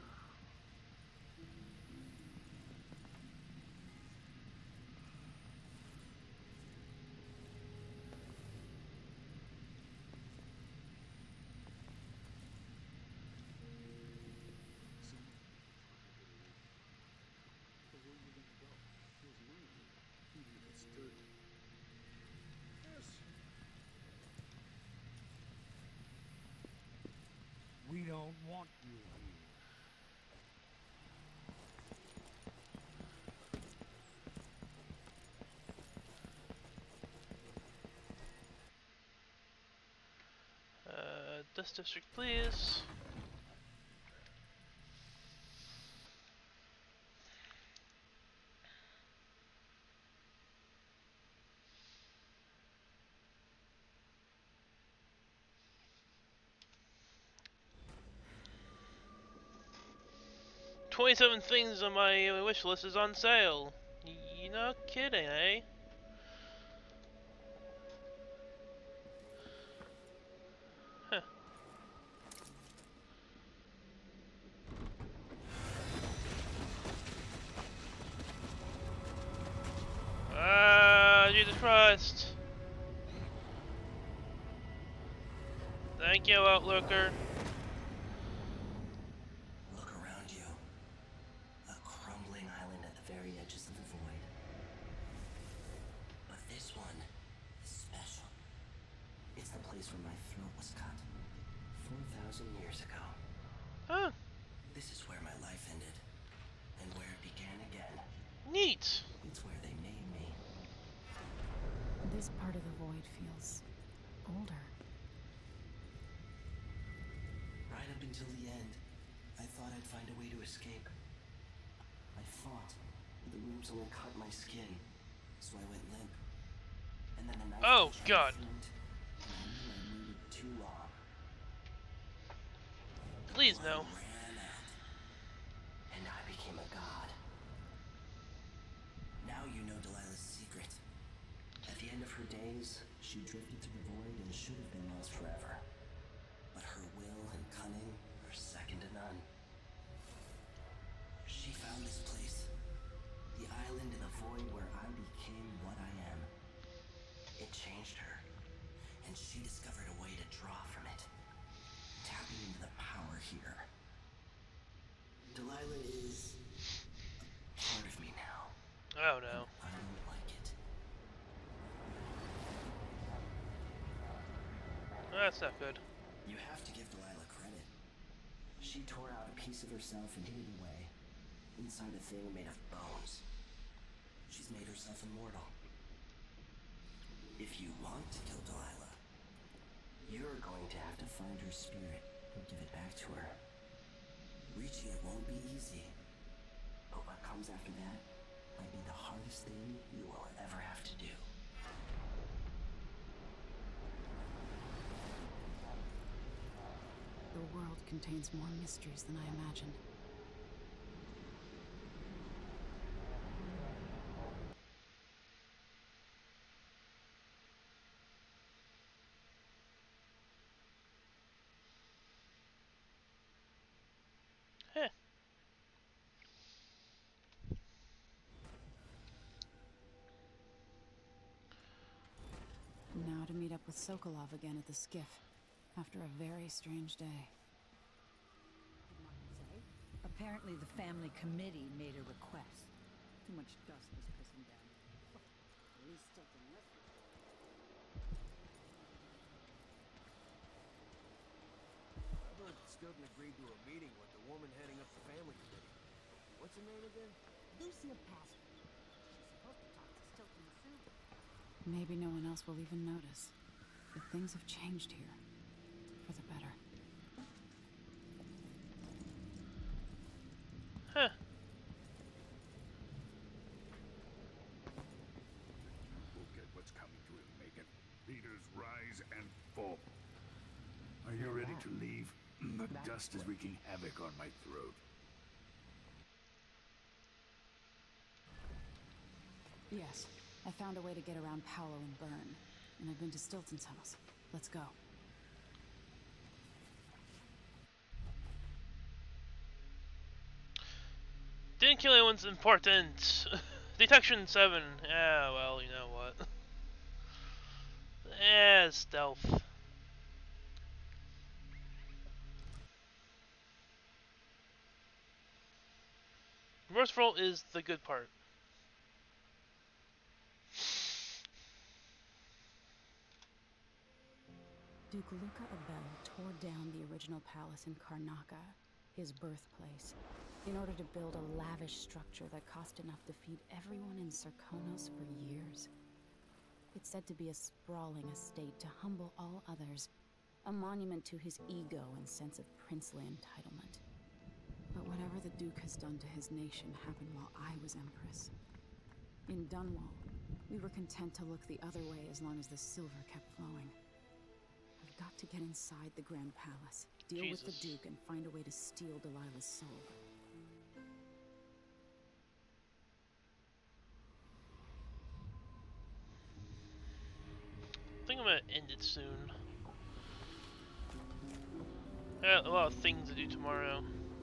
So where are you gonna go? There's money here, even if it's dirty. Yes, don't want you here. Uh, Dust District, please. twenty-seven things on my wish list is on sale. Y you're not kidding, eh? Huh. Ah, Jesus Christ. Thank you, Outlooker. Look around you. A crumbling island at the very edges of the void. But this one is special. It's the place where my throat was cut four thousand years ago. Huh. This is where my life ended, and where it began again. Neat. It's where they made me. This part of the void feels older. Right up until the end, I thought I'd find a way to escape. I fought, but the wounds only cut my skin, so I went limp. And then the knife Oh, became God. faint, and I knew I waited too long. Please The no. blood ran out, and I became a god. Now you know Delilah's secret. At the end of her days, she drifted to the void and should have been lost forever. But her will and cunning are second to none. She found this place, the island in the void where I became what I am. It changed her, and she discovered a way to draw from it, tapping into the power here. Delilah is a part of me now. Oh no. I don't like it. That's not good. You have to give Delilah credit. She tore out a piece of herself and hid it away, inside a thing made of bones. She's made herself immortal. If you want to kill Delilah, you're going to have to find her spirit and give it back to her. Reaching it won't be easy, but what comes after that might be the hardest thing you will ever have to do. The world contains more mysteries than I imagined. Heh. Now to meet up with Sokolov again at the skiff, after a very strange day. Apparently the family committee made a request. Too much dust was pissing down. At least Stilton listened. I heard Stilton agreed to a meeting with the woman heading up the family committee. What's her name again? Lucille Passford. She's supposed to talk to Stilton soon. Maybe no one else will even notice. But things have changed here. For the better. Huh. We'll get what's coming to him, Megan. Leaders rise and fall. Are you ready to leave? The dust is wreaking havoc on my throat. Yes. I found a way to get around Paolo and Byrne. And I've been to Stilton's house. Let's go. Didn't kill anyone's important. Detection seven. Yeah, well, you know what. Eh, stealth. Remorseful is the good part. Duke Luca Abel tore down the original palace in Karnaca, his birthplace, in order to build a lavish structure that cost enough to feed everyone in Serkonos for years. It's said to be a sprawling estate to humble all others, a monument to his ego and sense of princely entitlement. But whatever the Duke has done to his nation happened while I was Empress. In Dunwall, we were content to look the other way as long as the silver kept flowing. I've got to get inside the Grand Palace, deal Jesus. with the Duke, and find a way to steal Delilah's soul. I think I'm gonna end it soon. I got a lot of things to do tomorrow.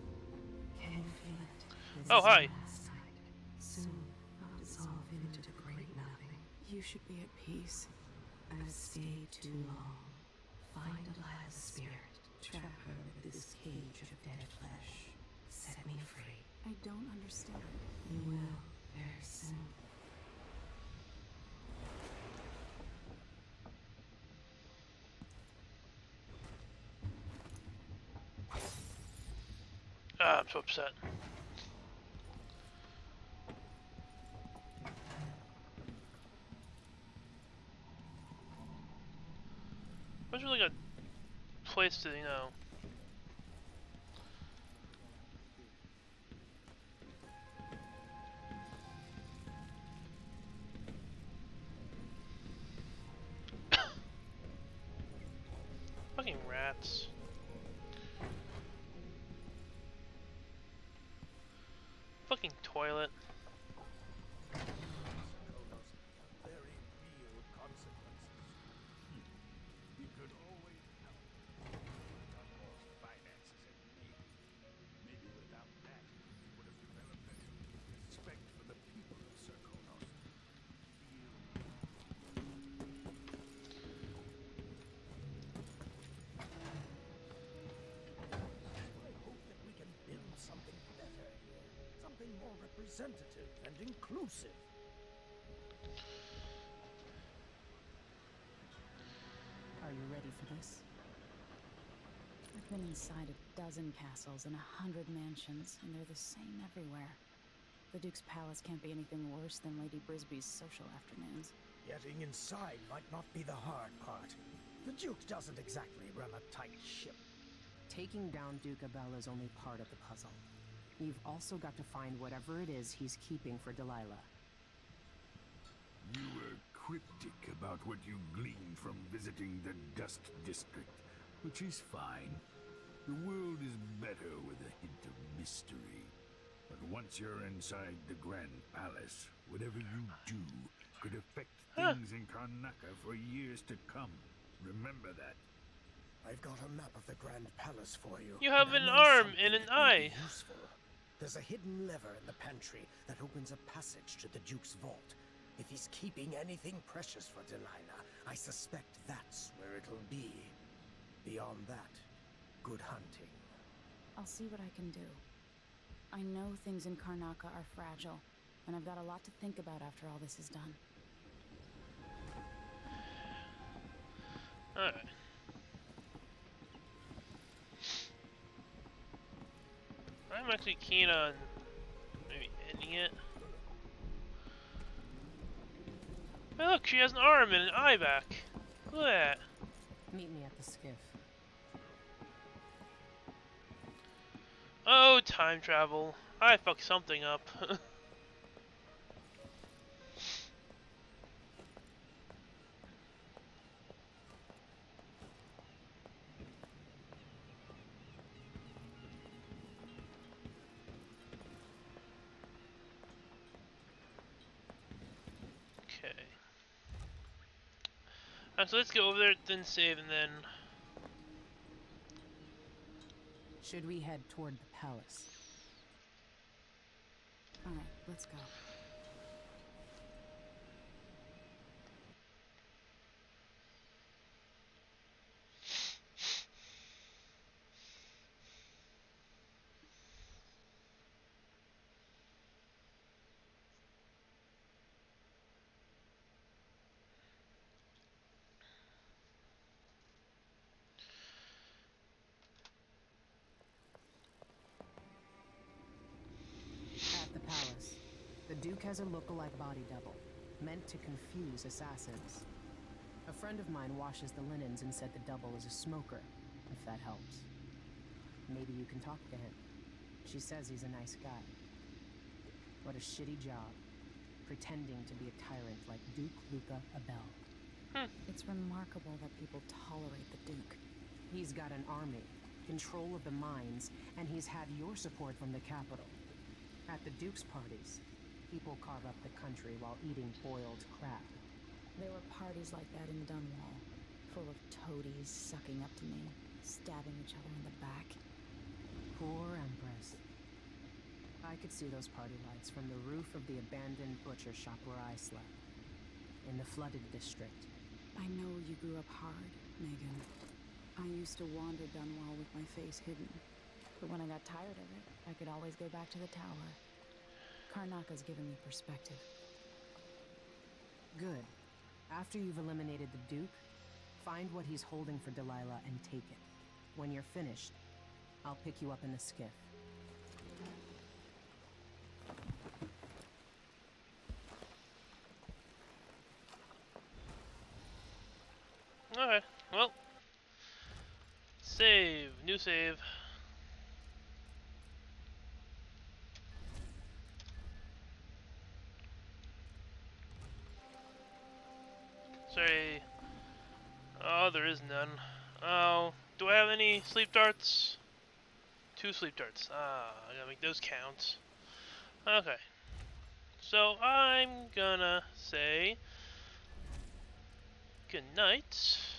Oh, hi. Soon I'll dissolve into the great nothing. You should be at peace. I've stayed too long. Find Delilah's spirit. Trap her with this cage of dead flesh. Set me free. I don't understand. You will very soon. Ah, I'm so upset. Where's really a place to, you know? Fucking rats. Fucking toilet. Very real consequences. We could always help. Dunwall's finances and need. Maybe without that, we would have developed a respect for the people of Serkonos. I hope that we can build something better here. Something more representative and inclusive. Are you ready for this? I've been inside a dozen castles and a hundred mansions, and they're the same everywhere. The Duke's palace can't be anything worse than Lady Brisby's social afternoons. Getting inside might not be the hard part. The Duke doesn't exactly run a tight ship. Taking down Duke Abella is only part of the puzzle. You've also got to find whatever it is he's keeping for Delilah. You were cryptic about what you gleaned from visiting the Dust District, which is fine. The world is better with a hint of mystery. But once you're inside the Grand Palace, whatever you do could affect things in Karnaca for years to come. Remember that. I've got a map of the Grand Palace for you. You have and I an know arm something and an that will eye. be useful. There's a hidden lever in the pantry that opens a passage to the Duke's vault. If he's keeping anything precious for Delilah, I suspect that's where it'll be. Beyond that, good hunting. I'll see what I can do. I know things in Karnaca are fragile, and I've got a lot to think about after all this is done. Alright. I'm actually keen on maybe ending it. Hey look, she has an arm and an eye back. Look at that. Meet me at the skiff. Oh, time travel. I fucked something up. Okay. Uh, so let's go over there, then save, and then... Should we head toward the palace? Alright, let's go. Duke has a look-alike body double, meant to confuse assassins. A friend of mine washes the linens and said the double is a smoker, if that helps. Maybe you can talk to him. She says he's a nice guy. What a shitty job, pretending to be a tyrant like Duke Luca Abel. Hmm. It's remarkable that people tolerate the Duke. He's got an army, control of the mines, and he's had your support from the capital. At the Duke's parties, people carve up the country while eating boiled crab. There were parties like that in Dunwall, full of toadies sucking up to me, stabbing each other in the back. Poor Empress. I could see those party lights from the roof of the abandoned butcher shop where I slept, in the flooded district. I know you grew up hard, Megan. I used to wander Dunwall with my face hidden, but when I got tired of it, I could always go back to the tower. Karnaka's given me perspective. Good. After you've eliminated the Duke, find what he's holding for Delilah and take it. When you're finished, I'll pick you up in the skiff. Alright, well. Save. New save. Sorry. Oh, there is none. Oh, do I have any sleep darts? Two sleep darts. Ah, I gotta make those count. Okay. So I'm gonna say good night.